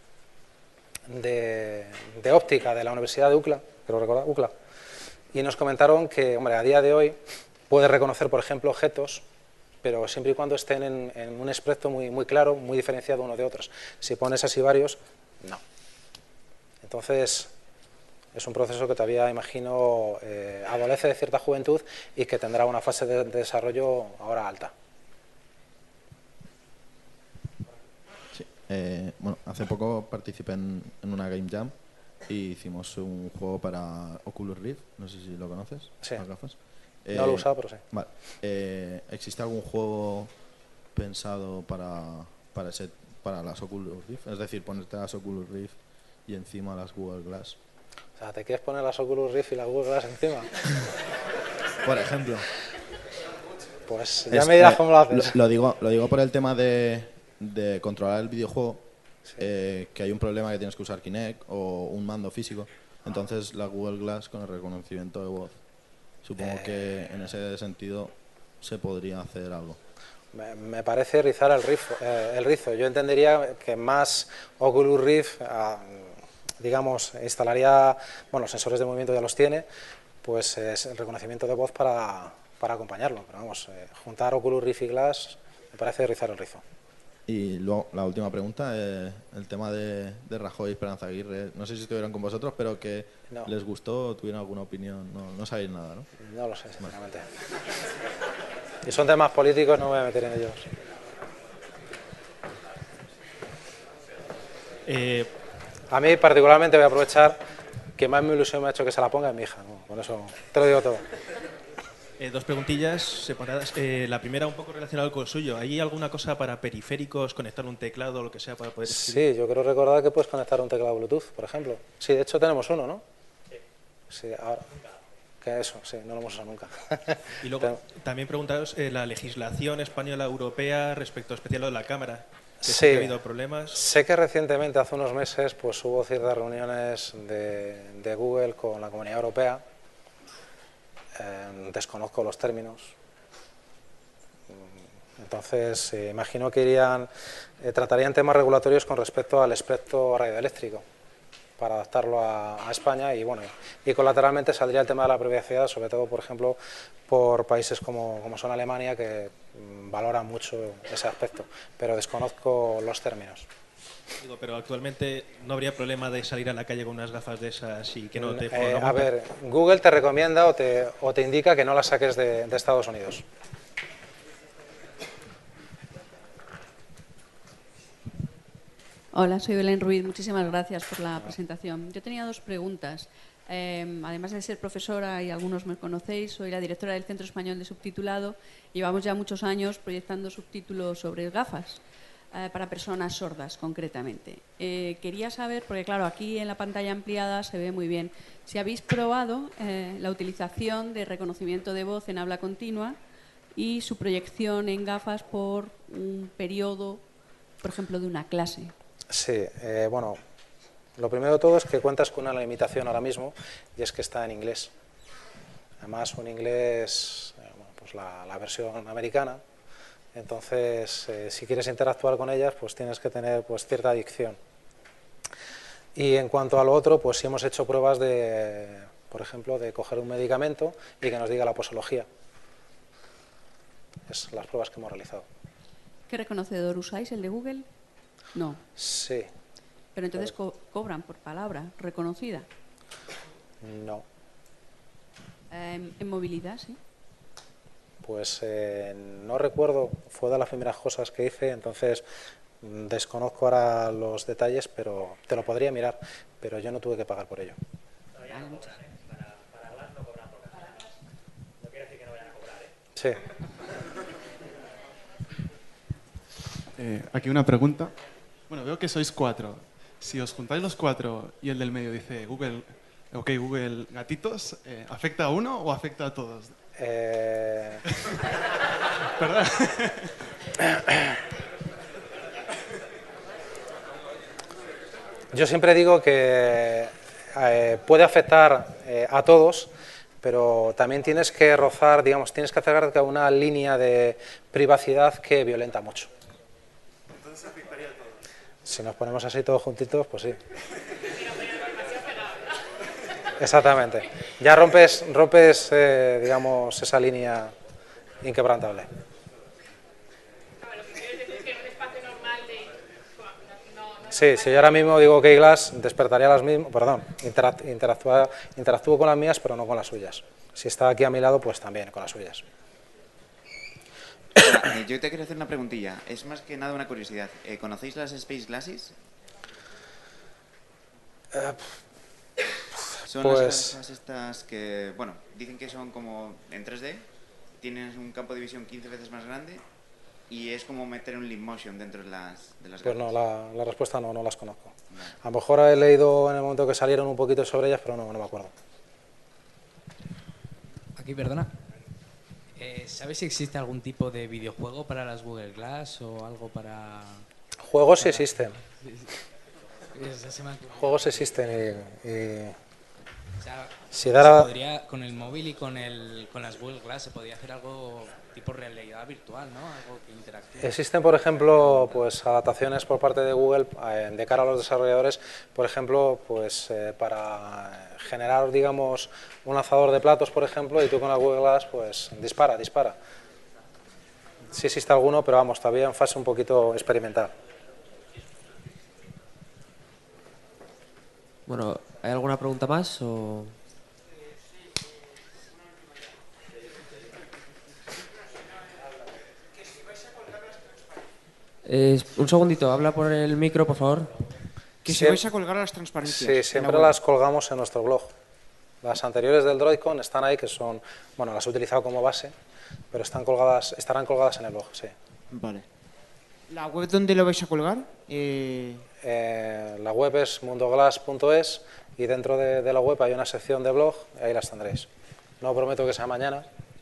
óptica de la Universidad de UCLA, creo recordar, UCLA, y nos comentaron que, hombre, a día de hoy puede reconocer, por ejemplo, objetos, pero siempre y cuando estén en un espectro muy claro, muy diferenciado uno de otros. Si pones así varios, no. Entonces, es un proceso que todavía, imagino, adolece de cierta juventud y que tendrá una fase de desarrollo ahora alta. Sí. Bueno, hace poco participé en una Game Jam y hicimos un juego para Oculus Rift, no sé si lo conoces, sí. Las gafas. No lo he usado, pero sí. Vale. ¿Existe algún juego pensado para las Oculus Rift? Es decir, ponerte las Oculus Rift y encima las Google Glass. O sea, ¿te quieres poner las Oculus Rift y las Google Glass encima? Por ejemplo. Pues ya me dirás cómo lo haces. Lo digo por el tema de controlar el videojuego, sí. Que hay un problema que tienes que usar Kinect o un mando físico. Entonces la Google Glass con el reconocimiento de voz. Supongo que en ese sentido se podría hacer algo. Me parece rizar el rizo. Yo entendería que más Oculus Rift, digamos, instalaría, bueno, los sensores de movimiento ya los tiene, pues es el reconocimiento de voz para acompañarlo. Pero vamos, juntar Oculus Rift y Glass me parece rizar el rizo. Y luego, la última pregunta, el tema de Rajoy y Esperanza Aguirre. No sé si estuvieron con vosotros, pero que no. ¿Les gustó o tuvieron alguna opinión? No sabéis nada, ¿no? No lo sé, sinceramente. Y son temas políticos, no me voy a meter en ellos. A mí particularmente voy a aprovechar que más mi ilusión me ha hecho que se la ponga en mi hija, ¿no? Con eso te lo digo todo. Dos preguntillas separadas. La primera un poco relacionada con el suyo. ¿Hay alguna cosa para periféricos, conectar un teclado o lo que sea para poder escribir? Sí, yo quiero recordar que puedes conectar un teclado Bluetooth, por ejemplo. Sí, de hecho tenemos uno, ¿no? Sí, ahora. Que eso, sí, no lo hemos usado nunca. Y luego también preguntaros la legislación española europea respecto especial a lo de la cámara. Sí, ha habido problemas. Sé que recientemente, hace unos meses, pues hubo ciertas reuniones de Google con la Comunidad Europea. Desconozco los términos. Entonces, imagino que tratarían temas regulatorios con respecto al espectro radioeléctrico para adaptarlo a España y, bueno, y colateralmente saldría el tema de la privacidad, sobre todo, por ejemplo, por países como son Alemania, que valoran mucho ese aspecto, pero desconozco los términos. Digo, pero actualmente no habría problema de salir a la calle con unas gafas de esas y que no te a ver, Google te recomienda o te indica que no las saques de Estados Unidos. Hola, soy Belén Ruiz. Muchísimas gracias por la presentación. Yo tenía dos preguntas. Además de ser profesora, y algunos me conocéis, soy la directora del Centro Español de Subtitulado. Llevamos ya muchos años proyectando subtítulos sobre gafas. Para personas sordas, concretamente. Quería saber, porque claro, aquí en la pantalla ampliada se ve muy bien, si habéis probado la utilización de reconocimiento de voz en habla continua y su proyección en gafas por un periodo, por ejemplo, de una clase. Sí, bueno, lo primero de todo es que cuentas con una limitación ahora mismo, y es que está en inglés. Además, un inglés, bueno, pues la versión americana. Entonces, si quieres interactuar con ellas, pues tienes que tener pues cierta adicción. Y en cuanto a lo otro, pues sí hemos hecho pruebas por ejemplo, de coger un medicamento y que nos diga la posología. Es las pruebas que hemos realizado. ¿Qué reconocedor usáis? ¿El de Google? No. Sí. Pero entonces cobran por palabra reconocida. No. ¿En movilidad, sí? Pues no recuerdo, fue de las primeras cosas que hice, entonces desconozco ahora los detalles, pero te lo podría mirar, pero yo no tuve que pagar por ello. Para Glass no cobran por caja. No quiere decir que no vayan a cobrar, ¿eh? Sí. Aquí una pregunta. Bueno, veo que sois 4. Si os juntáis los 4 y el del medio dice Google, ok, Google gatitos, ¿afecta a uno o afecta a todos? ¿Perdón? Yo siempre digo que puede afectar a todos, pero también tienes que rozar, digamos, tienes que acercarte a una línea de privacidad que violenta mucho. Entonces afectaría a todos. Si nos ponemos así todos juntitos, pues sí. Exactamente. Ya rompes digamos, esa línea inquebrantable. Sí, si yo ahora mismo digo OK Glass, despertaría las mismas, perdón, interactúo con las mías, pero no con las suyas. Si está aquí a mi lado, pues también con las suyas. Yo te quería hacer una preguntilla, es más que nada una curiosidad. ¿Conocéis las Space Glasses? Son pues... las gafas estas que, bueno, dicen que son como en 3D, tienen un campo de visión 15 veces más grande y es como meter un leap motion dentro de las gafas. Pues no, la respuesta no las conozco. Vale. A lo mejor he leído en el momento que salieron un poquito sobre ellas, pero no me acuerdo. Aquí, perdona. ¿Sabes si existe algún tipo de videojuego para las Google Glass o algo para...? Juegos sí existen. Juegos existen y o sea, si dara... con el móvil y con las Google Glass se podría hacer algo tipo realidad virtual, ¿no? Algo que interactúe. Existen, por ejemplo, pues adaptaciones por parte de Google de cara a los desarrolladores, por ejemplo, pues para generar, digamos, un lanzador de platos, por ejemplo, y tú con la Google Glass, pues dispara. Sí existe alguno, pero vamos, todavía en fase un poquito experimental. Bueno, ¿hay alguna pregunta más? O... un segundito, habla por el micro, por favor. Que si vais a colgar las transparencias. Sí, siempre las colgamos en nuestro blog. Las anteriores del Droidcon están ahí, que son, bueno, las he utilizado como base, pero estarán colgadas en el blog, sí. Vale. ¿La web dónde lo vais a colgar? La web es mundoglass.es y dentro de la web hay una sección de blog y ahí las tendréis. No prometo que sea mañana.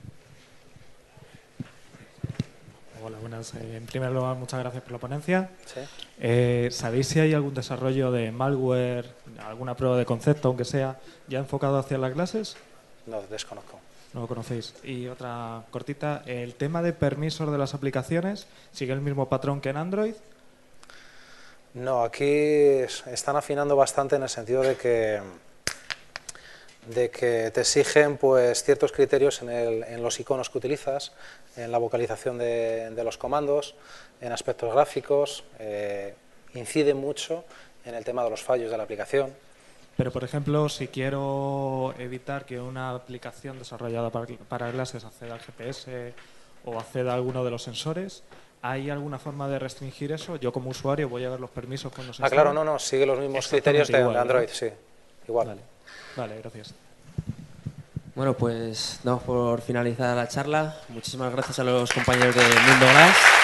Hola, buenas. En primer lugar, muchas gracias por la ponencia. Sí. ¿Sabéis si hay algún desarrollo de malware, alguna prueba de concepto, aunque sea, ya enfocado hacia las clases? No, desconozco. No lo conocéis. Y otra cortita, el tema de permisos de las aplicaciones, ¿sigue el mismo patrón que en Android? No, aquí están afinando bastante en el sentido de que te exigen pues ciertos criterios en los iconos que utilizas, en la vocalización de los comandos, en aspectos gráficos, incide mucho en el tema de los fallos de la aplicación. Pero, por ejemplo, si quiero evitar que una aplicación desarrollada para Glasses acceda al GPS o acceda a alguno de los sensores, ¿hay alguna forma de restringir eso? Yo como usuario voy a ver los permisos cuando se claro, no, sigue los mismos criterios de Android, ¿no? Sí, igual. Vale, gracias. Bueno, pues damos por finalizada la charla. Muchísimas gracias a los compañeros de Mundo Glass.